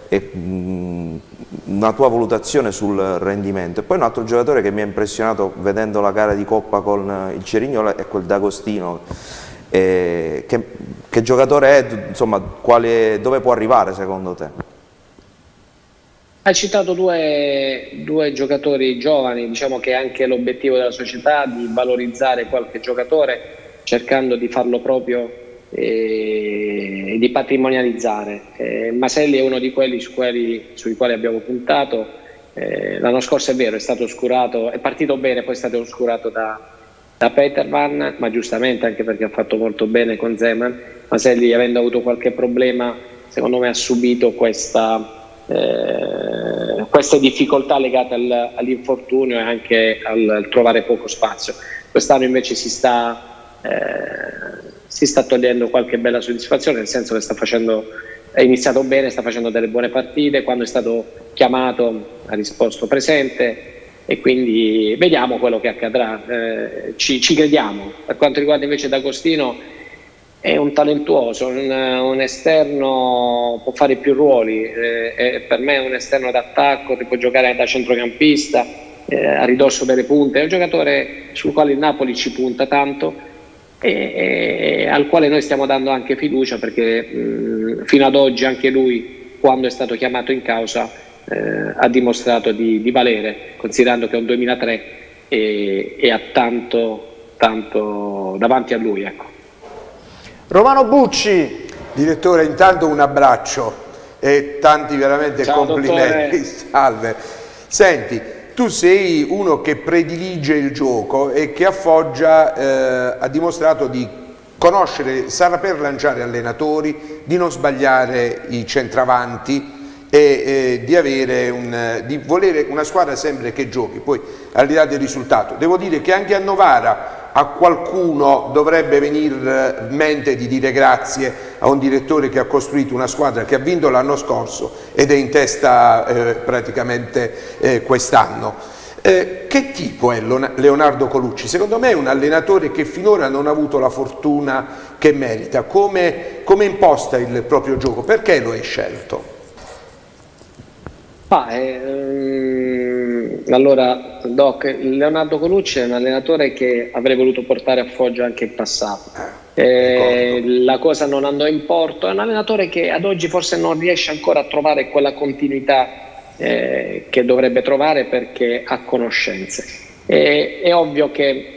una tua valutazione sul rendimento? E poi un altro giocatore che mi ha impressionato vedendo la gara di Coppa con il Cerignola è quel D'Agostino. Che giocatore è, insomma, dove può arrivare secondo te? Hai citato due giocatori giovani, diciamo che è anche l'obiettivo della società di valorizzare qualche giocatore cercando di farlo proprio e di patrimonializzare. Maselli è uno di quelli sui quali abbiamo puntato. L'anno scorso è vero, è stato oscurato, è partito bene, poi è stato oscurato da Peterman, ma giustamente anche perché ha fatto molto bene con Zeman. Maselli, avendo avuto qualche problema, secondo me ha subito queste difficoltà legate all'infortunio e anche al trovare poco spazio. Quest'anno invece si sta togliendo qualche bella soddisfazione, nel senso che è iniziato bene, sta facendo delle buone partite, quando è stato chiamato ha risposto presente e quindi vediamo quello che accadrà. Ci crediamo. Per quanto riguarda invece D'Agostino, è un talentuoso, un esterno, può fare più ruoli, per me è un esterno d'attacco, che può giocare da centrocampista, a ridosso delle punte, è un giocatore sul quale il Napoli ci punta tanto e al quale noi stiamo dando anche fiducia, perché fino ad oggi anche lui, quando è stato chiamato in causa, ha dimostrato di valere, considerando che è un 2003 e ha tanto davanti a lui, ecco. Romano Bucci. Direttore, intanto un abbraccio e tanti veramente Ciao, complimenti. dottore. Salve. Senti, tu sei uno che predilige il gioco e che a Foggia ha dimostrato di conoscere, saper lanciare allenatori, di non sbagliare i centravanti e di volere una squadra sempre che giochi, poi al di là del risultato. Devo dire che anche a Novara a qualcuno dovrebbe venire in mente di dire grazie a un direttore che ha costruito una squadra che ha vinto l'anno scorso ed è in testa praticamente quest'anno. Che tipo è Leonardo Colucci? Secondo me è un allenatore che finora non ha avuto la fortuna che merita. Come imposta il proprio gioco? Perché lo hai scelto? Allora, Doc, Leonardo Colucci è un allenatore che avrei voluto portare a Foggia anche in passato. La cosa non andò in porto, è un allenatore che ad oggi forse non riesce ancora a trovare quella continuità che dovrebbe trovare, perché ha conoscenze. È ovvio che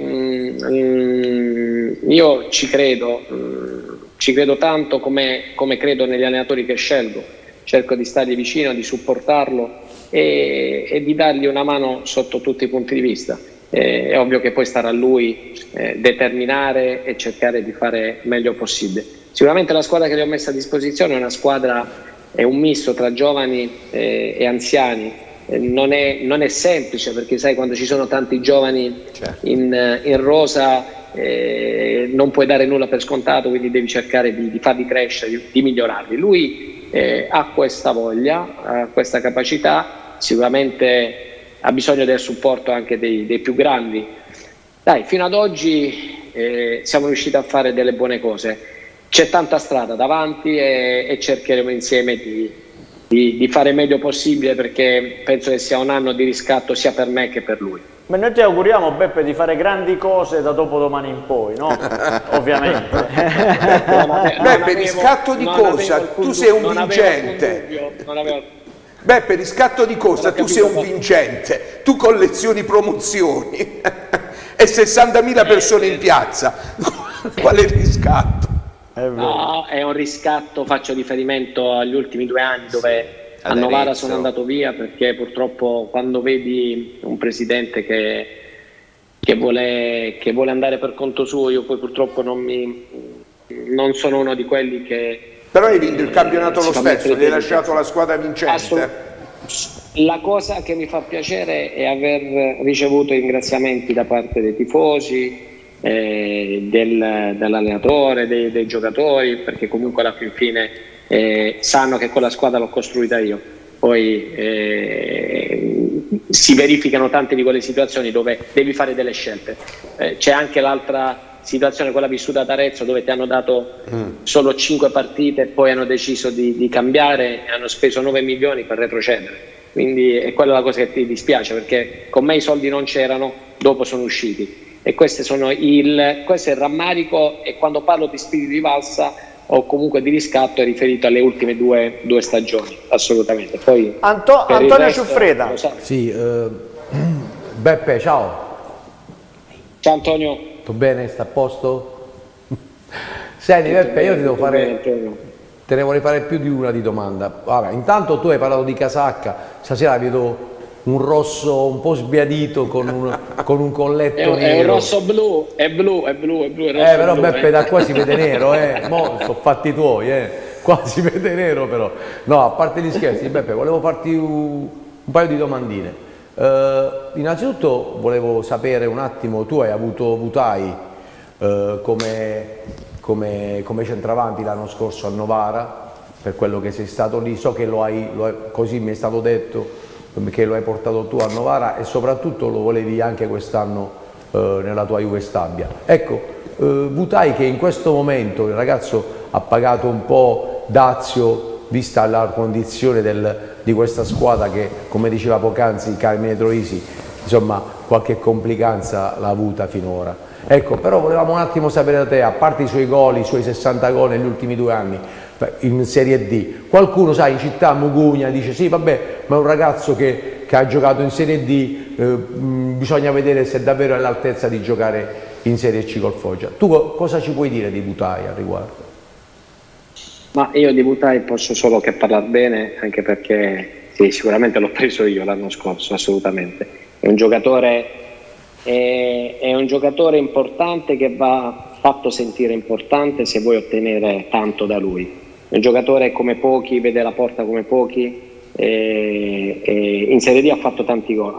io ci credo tanto come credo negli allenatori che scelgo. Cerco di stargli vicino, di supportarlo e di dargli una mano sotto tutti i punti di vista. è ovvio che poi starà a lui determinare e cercare di fare meglio possibile. Sicuramente la squadra che gli ho messo a disposizione è una squadra, è un misto tra giovani e anziani. Non è semplice, perché sai, quando ci sono tanti giovani in rosa non puoi dare nulla per scontato, quindi devi cercare di farli crescere, di migliorarli. Lui ha questa voglia, ha questa capacità, sicuramente ha bisogno del supporto anche dei più grandi. Dai, fino ad oggi siamo riusciti a fare delle buone cose, c'è tanta strada davanti e cercheremo insieme di fare il meglio possibile, perché penso che sia un anno di riscatto sia per me che per lui. Ma noi ti auguriamo, Beppe, di fare grandi cose da dopodomani in poi, no? Ovviamente. Beppe, riscatto di cosa? Tu sei un vincente. Beppe, riscatto di cosa? Tu sei un vincente. Tu collezioni promozioni e 60.000 persone in piazza. Quale riscatto? No, è un riscatto, faccio riferimento agli ultimi 2 anni dove a Novara sono andato via, perché purtroppo quando vedi un presidente che vuole andare per conto suo, io poi purtroppo non sono uno di quelli che... Però hai vinto il campionato lo stesso, hai lasciato la squadra vincente. La cosa che mi fa piacere è aver ricevuto ringraziamenti da parte dei tifosi, dell'allenatore, dei giocatori, perché comunque alla fine sanno che quella squadra l'ho costruita io. Poi si verificano tante di quelle situazioni dove devi fare delle scelte. C'è anche l'altra situazione, quella vissuta ad Arezzo, dove ti hanno dato solo 5 partite e poi hanno deciso di cambiare e hanno speso 9 milioni per retrocedere. Quindi è quella la cosa che ti dispiace, perché con me i soldi non c'erano, dopo sono usciti. E questo è il rammarico, e quando parlo di spirito di valsa o comunque di riscatto è riferito alle ultime due stagioni, assolutamente. Poi Antonio Ciuffreda. Sì, Beppe, ciao. Ciao Antonio. Tutto bene? Sta a posto? Senti Beppe, io te ne vorrei fare più di una di domanda. Vabbè, intanto tu hai parlato di casacca, stasera vedo un rosso un po' sbiadito con un colletto nero. È un rosso blu, è blu. Però blu, Beppe da qua si vede nero, mo sono fatti tuoi, qua si vede nero però. No, a parte gli scherzi, Beppe, volevo farti un paio di domandine. Innanzitutto volevo sapere un attimo, tu hai avuto Vutai come centravanti l'anno scorso a Novara, per quello che sei stato lì, so che così mi è stato detto, che lo hai portato tu a Novara, e soprattutto lo volevi anche quest'anno nella tua Juve Stabia. Ecco, Vutai, che in questo momento il ragazzo ha pagato un po' dazio, vista la condizione di questa squadra che, come diceva poc'anzi Carmine Troisi, insomma qualche complicanza l'ha avuta finora. Ecco, però volevamo un attimo sapere da te, a parte i suoi gol, i suoi 60 gol negli ultimi 2 anni in Serie D, qualcuno, sai, in città Mugugna dice sì vabbè, ma è un ragazzo che ha giocato in Serie D, bisogna vedere se davvero è all'altezza di giocare in Serie C col Foggia. Tu cosa ci puoi dire di Vutai al riguardo? Ma io di Vutai posso solo che parlare bene, anche perché sì, sicuramente l'ho preso io l'anno scorso, assolutamente. È un giocatore importante, che va fatto sentire importante se vuoi ottenere tanto da lui. È un giocatore come pochi, vede la porta come pochi, e in Serie D ha fatto tanti gol,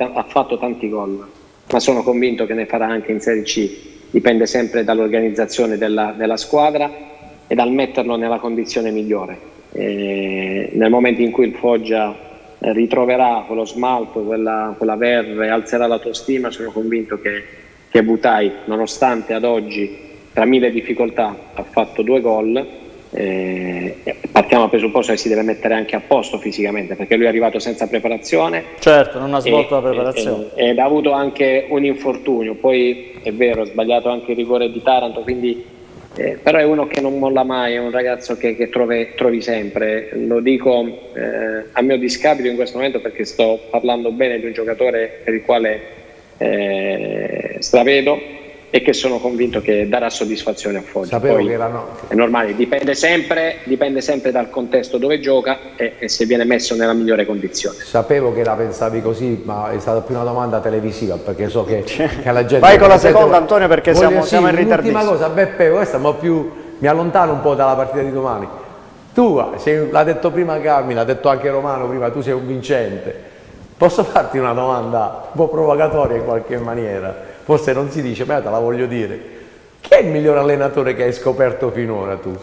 ma sono convinto che ne farà anche in Serie C. Dipende sempre dall'organizzazione della squadra e dal metterlo nella condizione migliore. Nel momento in cui il Foggia ritroverà quello smalto, quella verve, alzerà l'autostima, sono convinto che Vutai, nonostante ad oggi tra 1000 difficoltà ha fatto 2 gol, partiamo dal presupposto che si deve mettere anche a posto fisicamente, perché lui è arrivato senza preparazione. Certo, non ha svolto la preparazione. Ed ha avuto anche un infortunio, poi è vero, ha sbagliato anche il rigore di Taranto, quindi però è uno che non molla mai, è un ragazzo che trovi sempre. Lo dico a mio discapito in questo momento, perché sto parlando bene di un giocatore per il quale stravedo, e che sono convinto che darà soddisfazione a Foggia. Sapevo Poi che erano... è normale, dipende sempre dal contesto dove gioca e se viene messo nella migliore condizione. Sapevo che la pensavi così, ma è stata più una domanda televisiva, perché so che la gente... Vai con la seconda, Antonio, perché siamo in ritardissimo. L'ultima cosa, Beppe, questa mi allontano un po' dalla partita di domani. Tu, l'ha detto prima Carmi, l'ha detto anche Romano prima, tu sei un vincente. Posso farti una domanda un po' provocatoria in qualche maniera? Forse non si dice, ma te la voglio dire. Chi è il miglior allenatore che hai scoperto finora tu?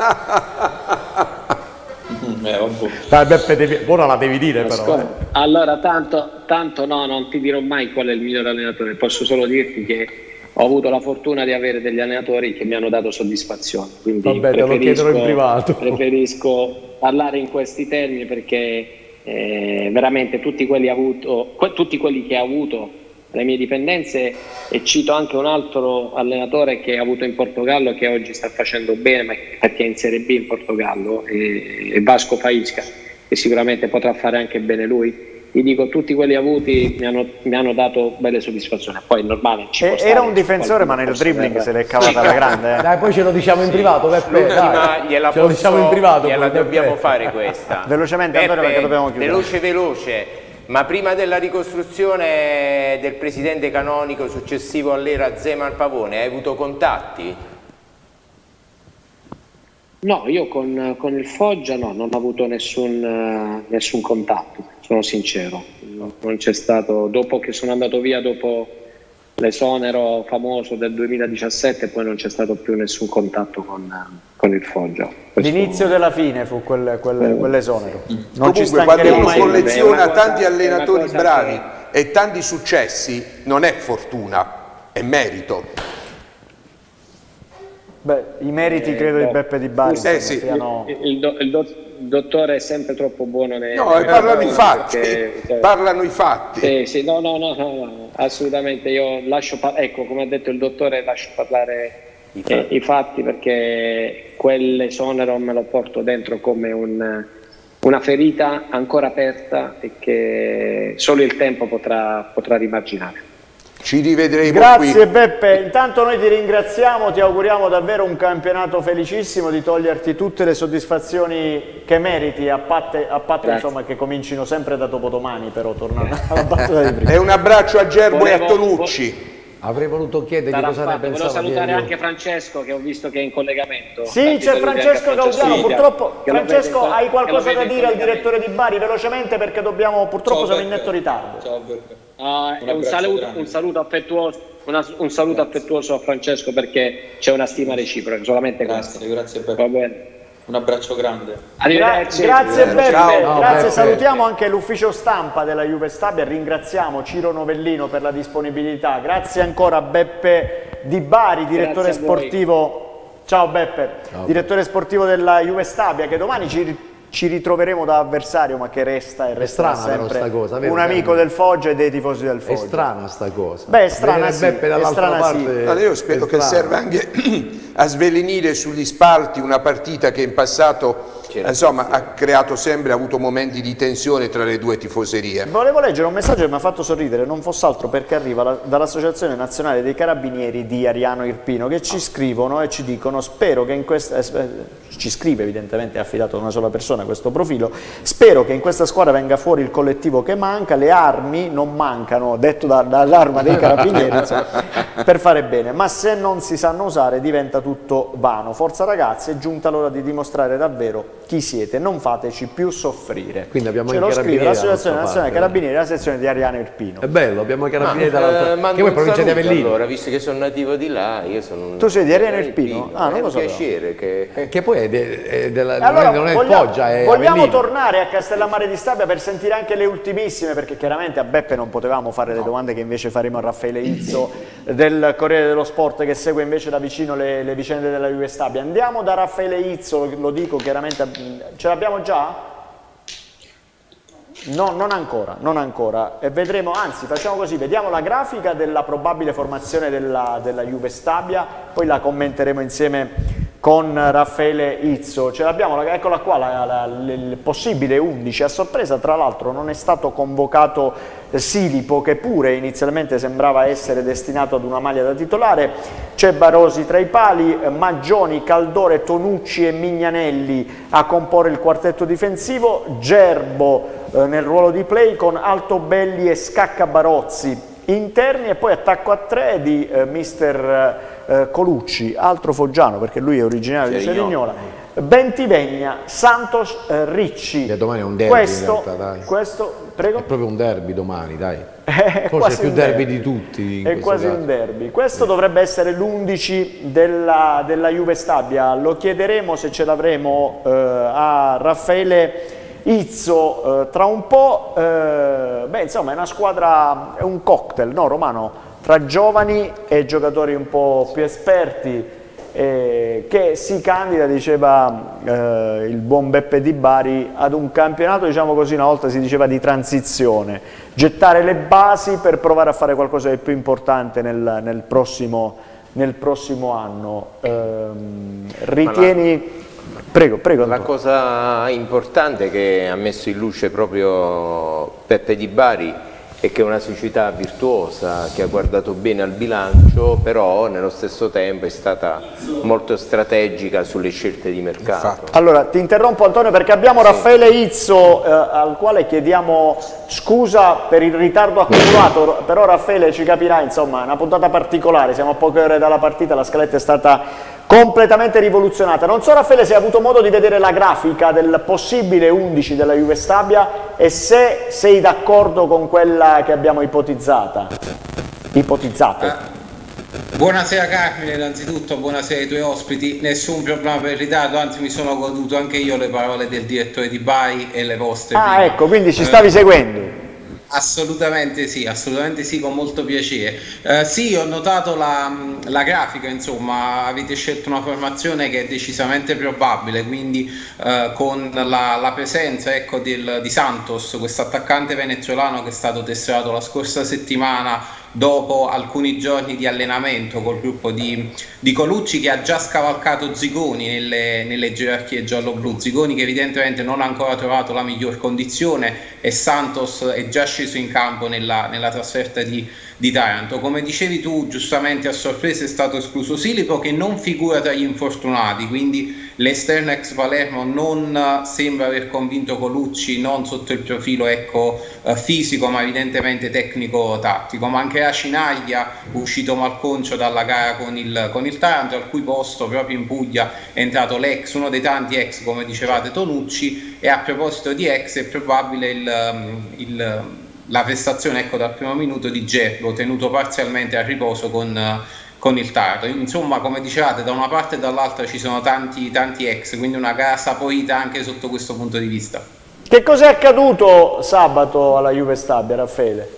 Beppe, ora la devi dire però. Allora, tanto no, non ti dirò mai qual è il miglior allenatore, posso solo dirti che ho avuto la fortuna di avere degli allenatori che mi hanno dato soddisfazione, quindi vabbè, te lo chiederò in privato. Preferisco parlare in questi termini perché veramente tutti quelli che ha avuto le mie dipendenze, e cito anche un altro allenatore che ha avuto in Portogallo che oggi sta facendo bene perché è in Serie B in Portogallo, è Vasco Faisca, che sicuramente potrà fare anche bene lui. Vi dico, tutti quelli avuti mi hanno dato belle soddisfazioni. Poi è normale, era un difensore, ma nel dribbling se l'è cavata alla grande. Dai, poi ce lo diciamo in privato, Beppe. Ce lo diciamo in privato. Gliela dobbiamo fare questa. Velocemente, Antonio, perché dobbiamo chiudere. Veloce. Ma prima della ricostruzione del presidente canonico successivo all'era Zeman-Pavone, hai avuto contatti? No, io con il Foggia no, non ho avuto nessun contatto, sono sincero. Non c'è stato, dopo che sono andato via, dopo l'esonero famoso del 2017, poi non c'è stato più nessun contatto con il Foggia. L'inizio della fine fu quell'esonero. Comunque, quando uno colleziona tanti allenatori bravi e tanti successi, non è fortuna, è merito. Beh, i meriti credo di Beppe Di Bari siano... il dottore è sempre troppo buono parlano i fatti, parlano i fatti. Sì, no, assolutamente, io lascio ecco, come ha detto il dottore, lascio parlare i fatti, perché quell'esonero me lo porto dentro come una ferita ancora aperta e che solo il tempo potrà rimarginare. Ci rivedremo. Grazie Beppe, intanto noi ti ringraziamo, ti auguriamo davvero un campionato felicissimo, di toglierti tutte le soddisfazioni che meriti, a patto insomma che comincino sempre da dopodomani, però tornando alla battuta di prima. E un abbraccio a Gerbo e a Tonucci. Avrei voluto chiedergli cosa ne pensava. Volevo salutare anche Francesco, che ho visto che è in collegamento. Sì, c'è Francesco Gaudiano, purtroppo. Francesco, hai qualcosa da dire al direttore Di Bari velocemente, perché dobbiamo, purtroppo siamo in netto ritardo. Ciao Beppe. Un saluto affettuoso a Francesco, perché c'è una stima reciproca, solamente grazie Beppe. Va bene. Un abbraccio grande. Arrivederci. Grazie Beppe, Ciao, grazie. Beppe. Salutiamo anche l'ufficio stampa della Juve Stabia, ringraziamo Ciro Novellino per la disponibilità, grazie ancora a Beppe Di Bari, direttore sportivo. Ciao Beppe, direttore sportivo della Juve Stabia, che domani ci ritroveremo da avversario, ma che resta sempre cosa, un amico del Foggia e dei tifosi del Foggia. È strana sta cosa. Beh, è strana, sì. Beppe dall'altra parte. Allora, io spero che serva anche a svelenire sugli spalti una partita che in passato insomma ha creato sempre, ha avuto momenti di tensione tra le due tifoserie. Volevo leggere un messaggio che mi ha fatto sorridere, non fosse altro perché arriva dall'Associazione Nazionale dei Carabinieri di Ariano Irpino, che ci scrivono e ci dicono: spero che in questa, ci scrive, evidentemente è affidato a una sola persona questo profilo, spero che in questa squadra venga fuori il collettivo che manca, le armi non mancano, detto dall'arma dei Carabinieri, insomma, per fare bene, ma se non si sanno usare diventa tutto vano. Forza ragazzi, è giunta l'ora di dimostrare davvero chi siete, non fateci più soffrire. Quindi abbiamo Ce lo scrive l'Associazione Nazionale Carabinieri, la sezione di Ariano Irpino. È bello, abbiamo i Carabinieri dall'altra, che poi provincia di Avellino. Allora, visto che sono nativo di là, io sono... Tu sei di Ariano Irpino? Ah, non lo so. È un piacere che poi è allora, non è il Foggia, è vogliamo Avellino. tornare a Castellammare di Stabia per sentire anche le ultimissime, perché chiaramente a Beppe non potevamo fare le domande che invece faremo a Raffaele Izzo del Corriere dello Sport, che segue invece da vicino le vicende della Juve Stabia. Andiamo da Raffaele Izzo, lo dico chiaramente, ce l'abbiamo già? No, non ancora, e vedremo, anzi facciamo così, vediamo la grafica della probabile formazione della Juve Stabia, poi la commenteremo insieme con Raffaele Izzo. Ce l'abbiamo, eccola qua, il possibile 11. A sorpresa, tra l'altro, non è stato convocato Silipo, che pure inizialmente sembrava essere destinato ad una maglia da titolare. C'è Barosi tra i pali, Maggioni, Caldore, Tonucci e Mignanelli a comporre il quartetto difensivo, Gerbo nel ruolo di play con Altobelli e Scaccabarozzi interni, e poi attacco a 3 di mister Colucci, altro foggiano perché lui è originario di Cerignola, Bentivegna, Santos, Ricci. Domani è un derby in realtà, dai. Prego? È proprio un derby domani, dai. È Forse è più derby di tutti. È quasi un derby. Questo dovrebbe essere l'11 della Juve Stabia. Lo chiederemo, se ce l'avremo, a Raffaele Izzo tra un po'. Beh, insomma, è una squadra, è un cocktail, no Romano? Tra giovani e giocatori un po' più esperti, che si candida, diceva il buon Beppe Di Bari, ad un campionato, diciamo così, una volta si diceva di transizione, gettare le basi per provare a fare qualcosa di più importante nel prossimo anno. Ritieni... Prego. La cosa importante che ha messo in luce proprio Beppe Di Bari è che è una società virtuosa che ha guardato bene al bilancio, però nello stesso tempo è stata molto strategica sulle scelte di mercato. Allora, ti interrompo Antonio perché abbiamo Raffaele Izzo al quale chiediamo scusa per il ritardo accumulato, però Raffaele ci capirà, insomma, è una puntata particolare, siamo a poche ore dalla partita, la scaletta è stata completamente rivoluzionata. Non so Raffaele se hai avuto modo di vedere la grafica del possibile 11 della Juve Stabia e se sei d'accordo con quella che abbiamo ipotizzato. Buonasera Carmine, innanzitutto buonasera ai tuoi ospiti, nessun problema per il ritardo, anzi mi sono goduto anche io le parole del direttore Di Bari e le vostre. Ah, ecco, quindi ci stavi seguendo. Assolutamente sì, con molto piacere. Sì, ho notato la grafica, insomma, avete scelto una formazione che è decisamente probabile, quindi con la presenza, ecco, di Santos, questo attaccante venezuelano che è stato tesserato la scorsa settimana dopo alcuni giorni di allenamento col gruppo di Colucci, che ha già scavalcato Zigoni nelle gerarchie giallo-blu. Zigoni che evidentemente non ha ancora trovato la miglior condizione, e Santos è già sceso in campo nella trasferta di Taranto. Come dicevi tu, giustamente a sorpresa è stato escluso Silipo, che non figura tra gli infortunati, quindi l'esterno ex Palermo non sembra aver convinto Colucci, non sotto il profilo, ecco, fisico, ma evidentemente tecnico-tattico. Mancherà Cinaglia, uscito malconcio dalla gara con il Taranto, al cui posto proprio in Puglia è entrato l'ex, uno dei tanti ex, come dicevate, Tonucci. E a proposito di ex, è probabile la prestazione, ecco, dal primo minuto di Gerbo, tenuto parzialmente a riposo con il Taranto. Insomma, come dicevate, da una parte e dall'altra ci sono tanti ex, quindi una gara saporita anche sotto questo punto di vista. Che cos'è accaduto sabato alla Juve Stabia, Raffaele?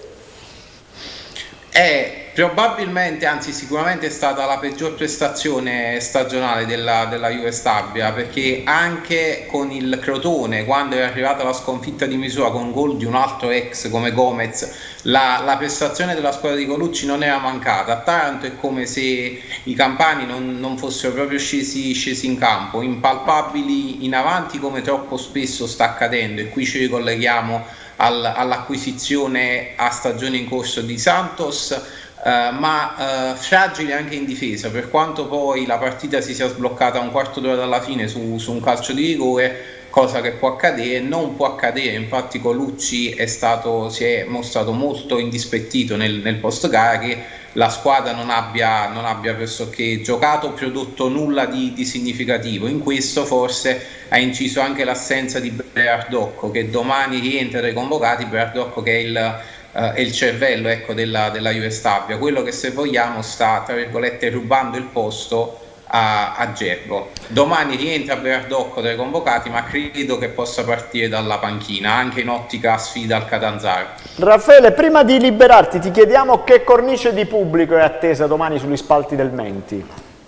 Probabilmente, anzi sicuramente è stata la peggior prestazione stagionale della Juve Stabia, perché anche con il Crotone, quando è arrivata la sconfitta di misura con gol di un altro ex come Gomez, la prestazione della squadra di Colucci non era mancata. A Taranto è come se i campani non fossero proprio scesi in campo, impalpabili in avanti come troppo spesso sta accadendo, e qui ci ricolleghiamo all'acquisizione a stagione in corso di Santos, ma fragili anche in difesa, per quanto poi la partita si sia sbloccata un quarto d'ora dalla fine su un calcio di rigore, cosa che può accadere, non può accadere. Infatti Colucci si è mostrato molto indispettito nel post gara, che la squadra non abbia pressoché giocato o prodotto nulla di significativo. In questo forse ha inciso anche l'assenza di Berardocco, che domani rientra dai convocati. Berardocco che è il cervello, ecco, della Juve Stabia, quello che, se vogliamo, sta tra virgolette rubando il posto a Gerbo. Domani rientra Berardocco dai convocati, ma credo che possa partire dalla panchina, anche in ottica sfida al Catanzaro. Raffaele, prima di liberarti ti chiediamo che cornice di pubblico è attesa domani sugli spalti del Menti.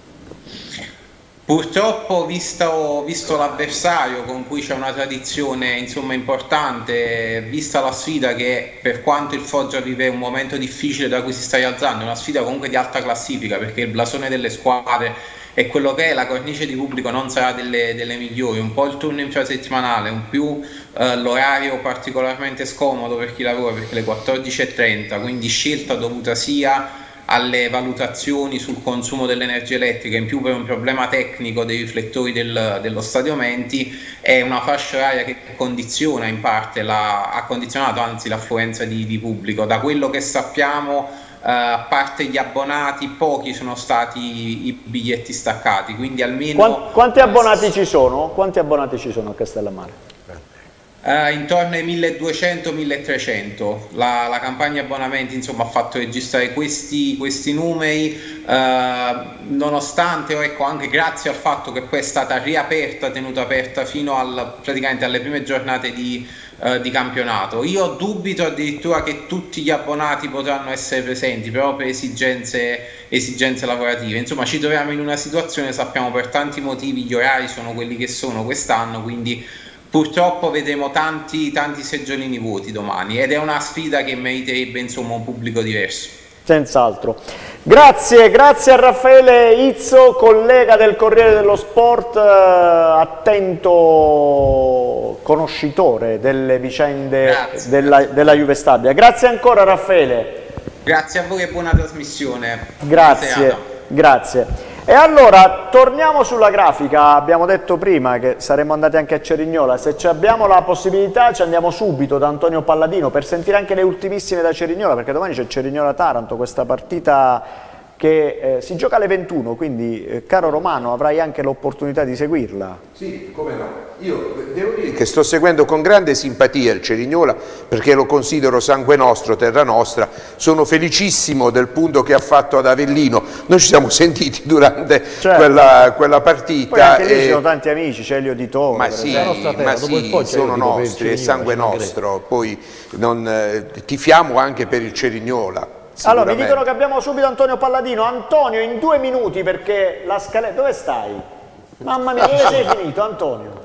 Purtroppo, visto l'avversario con cui c'è una tradizione, insomma, importante, vista la sfida che, per quanto il Foggia vive un momento difficile da cui si sta rialzando, è una sfida comunque di alta classifica, perché il blasone delle squadre e quello che è la cornice di pubblico non sarà delle migliori, un po' il turno infrasettimanale, un più l'orario particolarmente scomodo per chi lavora perché le 14:30, quindi scelta dovuta sia alle valutazioni sul consumo dell'energia elettrica, in più per un problema tecnico dei riflettori dello stadio Menti, è una fascia oraria che condiziona in parte, ha condizionato anzi l'affluenza di pubblico. Da quello che sappiamo, a parte gli abbonati, pochi sono stati i biglietti staccati, quindi almeno... Quanti abbonati ci sono? Quanti abbonati ci sono a Castellammare? Intorno ai 1200-1300. La campagna abbonamenti insomma ha fatto registrare questi numeri, nonostante ecco, anche grazie al fatto che poi è stata riaperta, tenuta aperta fino praticamente alle prime giornate di campionato. Io dubito addirittura che tutti gli abbonati potranno essere presenti, però per esigenze lavorative. Insomma, ci troviamo in una situazione, sappiamo per tanti motivi, gli orari sono quelli che sono quest'anno, quindi purtroppo vedremo tanti seggiolini vuoti domani, ed è una sfida che meriterebbe insomma un pubblico diverso. Senz'altro. Grazie a Raffaele Izzo, collega del Corriere dello Sport, attento conoscitore delle vicende della Juve Stabia. Grazie ancora Raffaele. Grazie a voi e buona trasmissione. Grazie. E allora torniamo sulla grafica. Abbiamo detto prima che saremmo andati anche a Cerignola. Se abbiamo la possibilità ci andiamo subito da Antonio Palladino per sentire anche le ultimissime da Cerignola, perché domani c'è Cerignola-Taranto, questa partita che si gioca alle 21, quindi caro Romano avrai anche l'opportunità di seguirla. Sì, come no. Io devo dire che sto seguendo con grande simpatia il Cerignola perché lo considero sangue nostro, terra nostra. Sono felicissimo del punto che ha fatto ad Avellino. Noi ci siamo sentiti durante quella partita. Poi anche lì ci sono tanti amici, c'è Elio Di Toro. Ma sì, sono nostri, è sangue nostro. Poi tifiamo anche per il Cerignola. Allora, mi dicono che abbiamo subito Antonio Palladino. Antonio, in 2 minuti perché la scaletta... Dove stai? Mamma mia, dove sei finito, Antonio?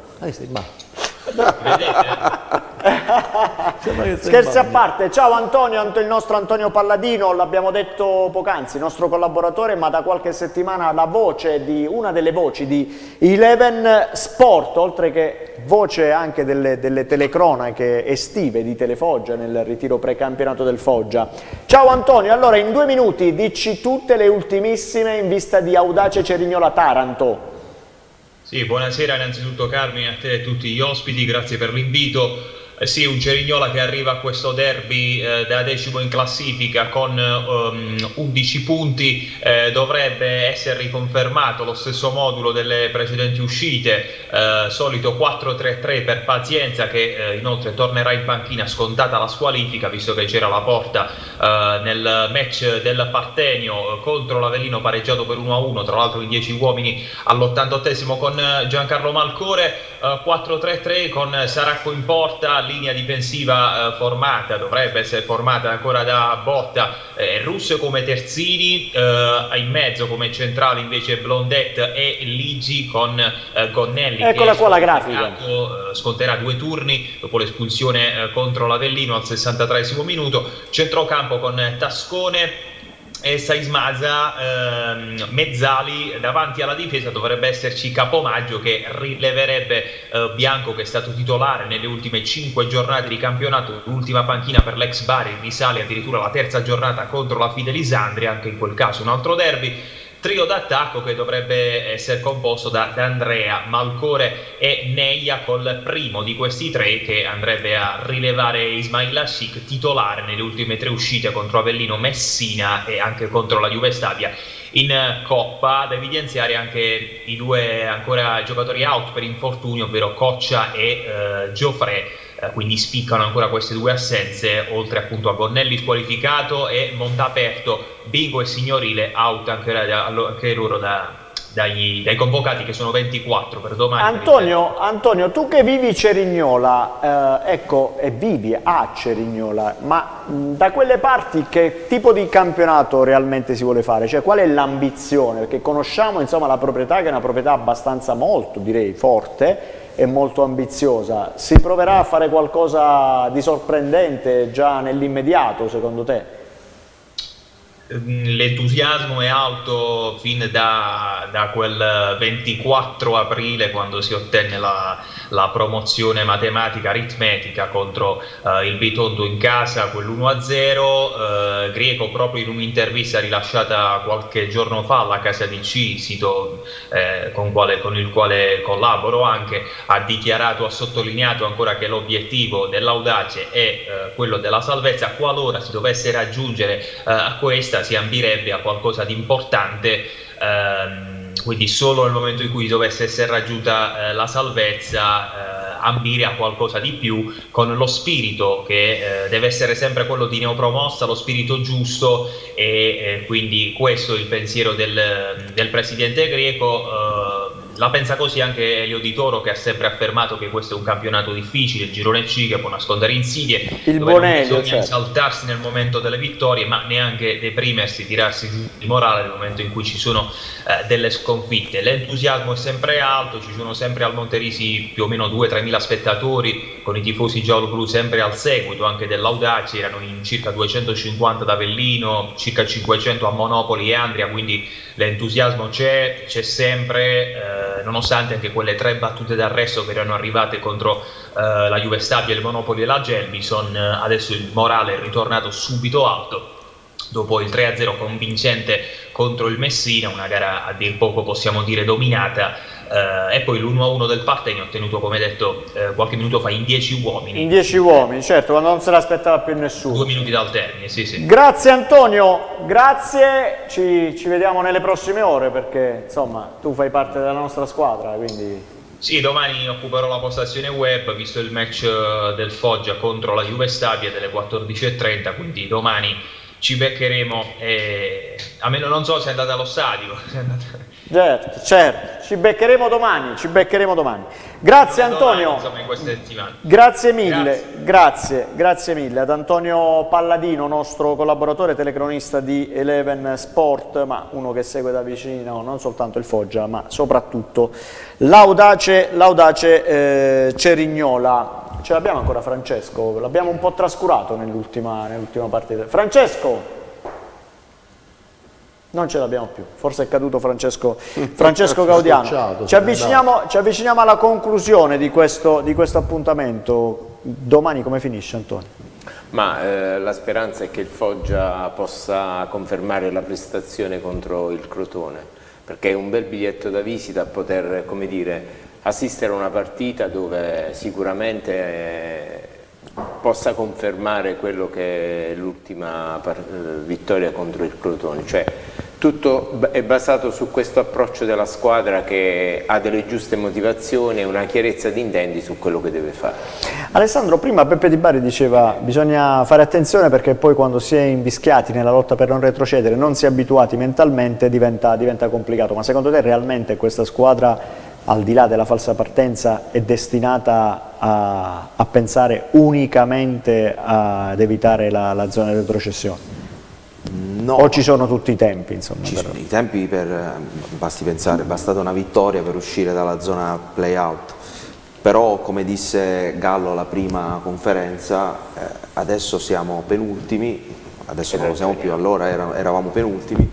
Scherzi a parte, ciao Antonio, il nostro Antonio Palladino, l'abbiamo detto poc'anzi, nostro collaboratore, ma da qualche settimana la voce una delle voci di Eleven Sport, oltre che voce anche delle telecronache estive di Telefoggia nel ritiro precampionato del Foggia. Ciao Antonio, allora in 2 minuti dici tutte le ultimissime in vista di Audace Cerignola-Taranto. Sì, buonasera innanzitutto Carmine, a te e a tutti gli ospiti, grazie per l'invito. Sì, un Cerignola che arriva a questo derby da 10° in classifica con 11 punti, dovrebbe essere riconfermato lo stesso modulo delle precedenti uscite, solito 4-3-3 per Pazienza, che inoltre tornerà in panchina scontata la squalifica, visto che c'era la Porta nel match del Partenio contro l'Avellino pareggiato per 1-1, tra l'altro in 10 uomini all'88esimo con Giancarlo Malcore, 4-3-3 con Saracco in porta, linea difensiva formata, dovrebbe essere formata ancora da Botta, Russo come terzini, in mezzo come centrali invece Blondet e Ligi con Gonnelli. Eccola qua la grafica. Sconterà 2 turni dopo l'espulsione contro l'Avellino al 63esimo minuto, centrocampo con Tascone e Saismaza, Mezzali davanti alla difesa. Dovrebbe esserci Capomaggio che rileverebbe Bianco, che è stato titolare nelle ultime 5 giornate di campionato, l'ultima panchina per l'ex Bari risale addirittura alla 3ª giornata contro la Fidelisandria, anche in quel caso un altro derby. Trio d'attacco che dovrebbe essere composto da Andrea, Malcore e Neia, col primo di questi 3 che andrebbe a rilevare Ismail Ashik, titolare nelle ultime 3 uscite contro Avellino, Messina e anche contro la Juve Stabia in Coppa. Da evidenziare anche i 2 ancora giocatori out per infortunio, ovvero Coccia e Giofré. Quindi spiccano ancora queste 2 assenze, oltre appunto a Gonnelli squalificato e Montaperto, Bigo e Signorile out anche loro dai convocati, che sono 24 per domani. Antonio, tu che vivi Cerignola, ecco, e vivi a Cerignola, ma da quelle parti che tipo di campionato realmente si vuole fare? Cioè, qual è l'ambizione? Perché conosciamo insomma la proprietà, che è una proprietà abbastanza molto, direi, forte e molto ambiziosa. Si proverà a fare qualcosa di sorprendente già nell'immediato, secondo te? l'entusiasmo è alto fin da quel 24 aprile, quando si ottenne la promozione matematica aritmetica contro il Bitondo in casa, quell'1-0. Grieco, proprio in un'intervista rilasciata qualche giorno fa alla Casa DC, sito con il quale collaboro anche, ha dichiarato, ha sottolineato ancora che l'obiettivo dell'Audace è quello della salvezza. Qualora si dovesse raggiungere a questa, si ambirebbe a qualcosa di importante, quindi solo nel momento in cui dovesse essere raggiunta la salvezza, ambire a qualcosa di più, con lo spirito che deve essere sempre quello di neopromossa, lo spirito giusto, e quindi questo è il pensiero del presidente greco. La pensa così anche Elio Di Toro, che ha sempre affermato che questo è un campionato difficile, il girone C, che può nascondere insidie, il dove buon non Elio, bisogna esaltarsi nel momento delle vittorie, ma neanche deprimersi, tirarsi di morale nel momento in cui ci sono delle sconfitte. L'entusiasmo è sempre alto, ci sono sempre al Monterisi più o meno 2-3 mila spettatori, con i tifosi giallo-blu sempre al seguito anche dell'Audace. Erano in circa 250 ad Avellino, circa 500 a Monopoli e Andria, quindi l'entusiasmo c'è sempre, nonostante anche quelle 3 battute d'arresto che erano arrivate contro la Juve Stabia, il Monopoli e la Gelbison. Adesso il morale è ritornato subito alto dopo il 3-0 convincente contro il Messina, una gara a dir poco, possiamo dire, dominata, e poi l'1-1 del Partene ottenuto, come detto qualche minuto fa, in 10 uomini. In 10 uomini, certo, quando non se l'aspettava più nessuno. 2 minuti dal termine, sì. Grazie Antonio, grazie, ci vediamo nelle prossime ore, perché insomma tu fai parte della nostra squadra, quindi... Sì, domani occuperò la postazione web, visto il match del Foggia contro la Juve Stabia delle 14:30, quindi domani ci beccheremo, a meno non so se andate allo stadio. Certo, ci beccheremo domani, Grazie Antonio, insomma, in queste settimane. Grazie mille, grazie mille ad Antonio Palladino, nostro collaboratore telecronista di Eleven Sport, ma uno che segue da vicino non soltanto il Foggia, ma soprattutto l'Audace Cerignola. Ce l'abbiamo ancora Francesco? L'abbiamo un po' trascurato nell'ultima partita. Francesco! Non ce l'abbiamo più, forse è caduto Francesco Gaudiano. Ci avviciniamo alla conclusione di questo appuntamento. Domani come finisce, Antonio? Ma la speranza è che il Foggia possa confermare la prestazione contro il Crotone, perché è un bel biglietto da visita poter, come dire, assistere a una partita dove sicuramente possa confermare quello che è l'ultima vittoria contro il Crotone. Cioè, tutto è basato su questo approccio della squadra che ha delle giuste motivazioni e una chiarezza di intenti su quello che deve fare. Alessandro, prima Peppe Di Bari diceva bisogna fare attenzione perché poi quando si è invischiati nella lotta per non retrocedere, non si è abituati mentalmente, diventa complicato. Ma secondo te realmente questa squadra, al di là della falsa partenza, è destinata a pensare unicamente ad evitare la zona di retrocessione? No. O ci sono tutti i tempi? Insomma, ci sono i tempi basti pensare, è bastata una vittoria per uscire dalla zona play-out. Però, come disse Gallo alla prima conferenza, adesso siamo penultimi, adesso non lo siamo più, allora eravamo penultimi,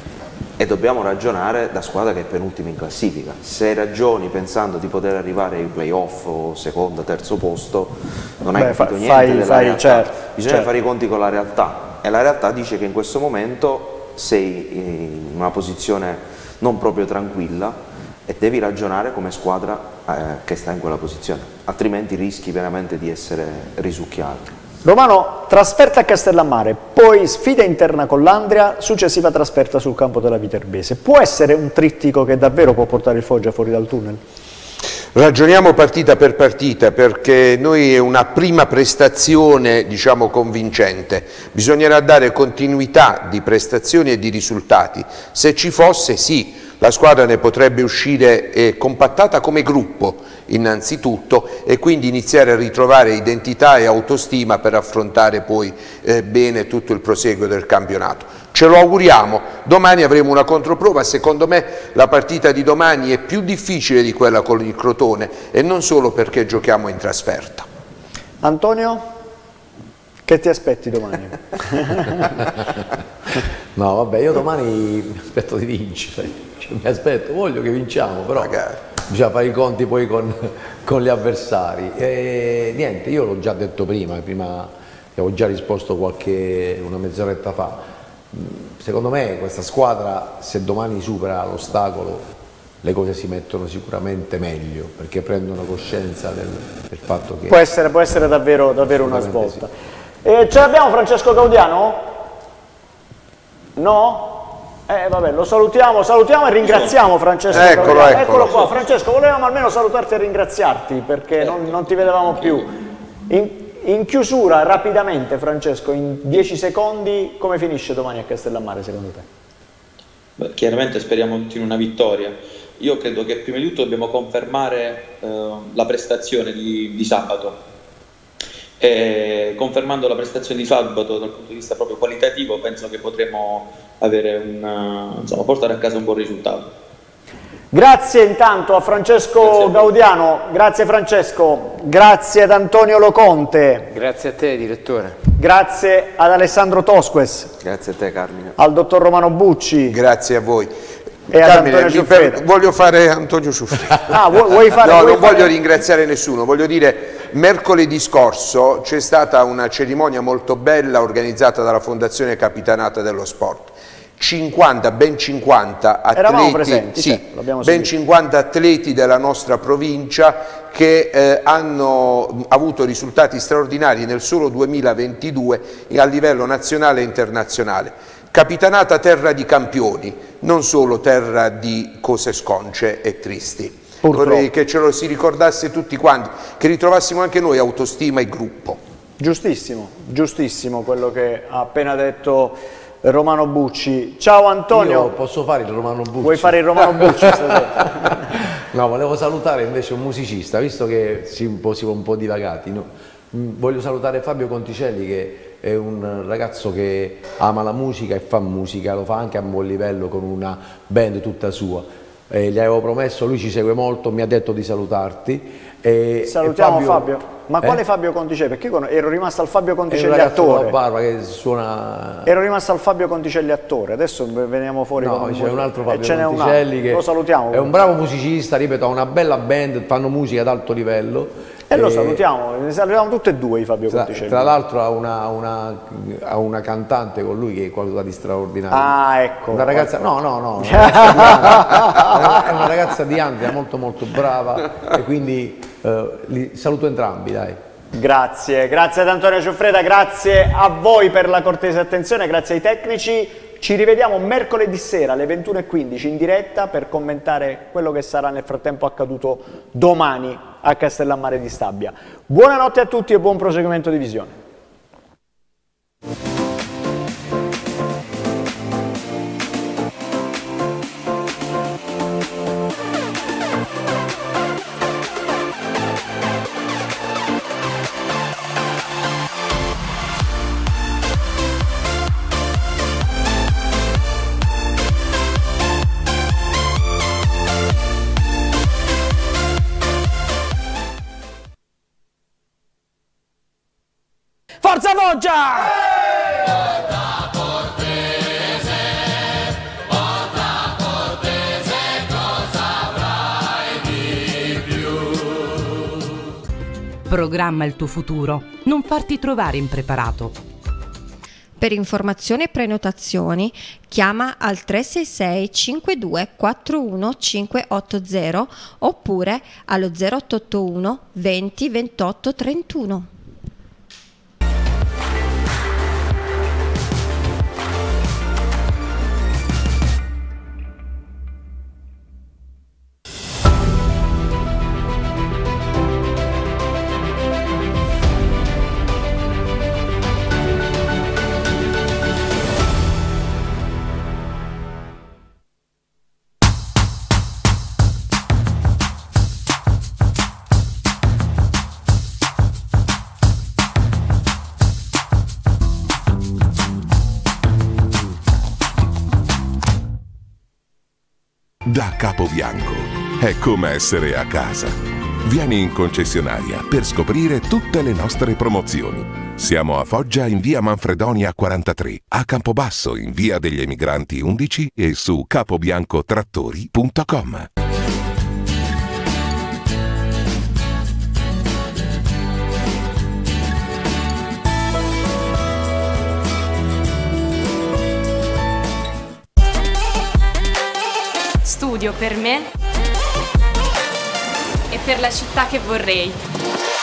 e dobbiamo ragionare da squadra che è penultima in classifica. Se ragioni pensando di poter arrivare ai playoff o secondo, terzo posto, non hai capito niente della realtà. Certo, bisogna fare i conti con la realtà, e la realtà dice che in questo momento sei in una posizione non proprio tranquilla e devi ragionare come squadra che sta in quella posizione, altrimenti rischi veramente di essere risucchiato. Romano, trasferta a Castellammare, poi sfida interna con l'Andria, successiva trasferta sul campo della Viterbese. Può essere un trittico che davvero può portare il Foggia fuori dal tunnel? Ragioniamo partita per partita, perché noi è una prima prestazione, diciamo, convincente. Bisognerà dare continuità di prestazioni e di risultati. Se ci fosse, sì, la squadra ne potrebbe uscire compattata come gruppo innanzitutto, e quindi iniziare a ritrovare identità e autostima per affrontare poi bene tutto il proseguo del campionato. Ce lo auguriamo. Domani avremo una controprova. Secondo me la partita di domani è più difficile di quella con il Crotone, e non solo perché giochiamo in trasferta. Antonio, che ti aspetti domani? No, vabbè, io domani mi aspetto di vincere, voglio che vinciamo, però bisogna fare i conti poi con gli avversari. E niente, io l'ho già detto prima avevo già risposto una mezz'oretta fa. Secondo me questa squadra, se domani supera l'ostacolo, le cose si mettono sicuramente meglio, perché prendono coscienza del fatto che... Può essere davvero una svolta. Sì. Ce l'abbiamo Francesco Gaudiano? No? Vabbè, lo salutiamo e ringraziamo Francesco Gaudiano. Eccolo qua. Francesco, volevamo almeno salutarti e ringraziarti, perché non ti vedevamo più. In chiusura, rapidamente Francesco, in 10 secondi, come finisce domani a Castellammare secondo te? Beh, chiaramente speriamo tutti in una vittoria. Io credo che prima di tutto dobbiamo confermare la prestazione di sabato, e confermando la prestazione di sabato dal punto di vista proprio qualitativo penso che potremo avere portare a casa un buon risultato. Grazie intanto a Francesco Gaudiano, grazie Francesco, grazie ad Antonio Loconte. Grazie a te direttore. Grazie ad Alessandro Tosques. Grazie a te Carmine. Al dottor Romano Bucci. Grazie a voi. E Carmine, voglio fare Antonio Ciuffreda. Vuoi fare? No, non voglio ringraziare nessuno, voglio dire, mercoledì scorso c'è stata una cerimonia molto bella organizzata dalla Fondazione Capitanata dello Sport. Ben 50 atleti, presenti, sì, ben seguito. 50 atleti della nostra provincia che hanno avuto risultati straordinari nel solo 2022 a livello nazionale e internazionale. Capitanata terra di campioni, non solo terra di cose sconce e tristi. Vorrei che ce lo si ricordasse tutti quanti, che ritrovassimo anche noi autostima e gruppo. Giustissimo, giustissimo quello che ha appena detto Romano Bucci. Ciao Antonio. Io posso fare il Romano Bucci? Vuoi fare il Romano Bucci? No, volevo salutare invece un musicista, visto che si può un po' divagati. No? Voglio salutare Fabio Conticelli, che è un ragazzo che ama la musica e fa musica, lo fa anche a buon livello con una band tutta sua. Gli avevo promesso, lui ci segue molto, mi ha detto di salutarti. Salutiamo Fabio. Ma quale Fabio Conticelli? Perché io ero rimasto al Fabio Conticelli attore. Barba che suona... Ero rimasto al Fabio Conticelli attore, adesso veniamo fuori con c'è un altro Fabio Conticelli che lo salutiamo. È un bravo musicista, ripeto, ha una bella band, fanno musica ad alto livello. E lo salutiamo, ne salutiamo tutti e due i Fabio Conticelli. Tra l'altro ha una cantante con lui che è qualcosa di straordinario. Ah, ecco. Una ragazza, no, è una ragazza di Andria molto molto brava e quindi li saluto entrambi, dai. Grazie ad Antonio Ciuffreda, grazie a voi per la cortese attenzione, grazie ai tecnici. Ci rivediamo mercoledì sera alle 21:15 in diretta per commentare quello che sarà nel frattempo accaduto domani a Castellammare di Stabia. Buonanotte a tutti e buon proseguimento di visione. Forza Foggia! Programma il tuo futuro, non farti trovare impreparato. Per informazioni e prenotazioni chiama al 366 52 41 580 oppure allo 0881 20 28 31. Da Capobianco è come essere a casa. Vieni in concessionaria per scoprire tutte le nostre promozioni. Siamo a Foggia in via Manfredonia 43, a Campobasso in via degli Emigranti 11 e su capobiancotrattori.com. Studio per me e per la città che vorrei.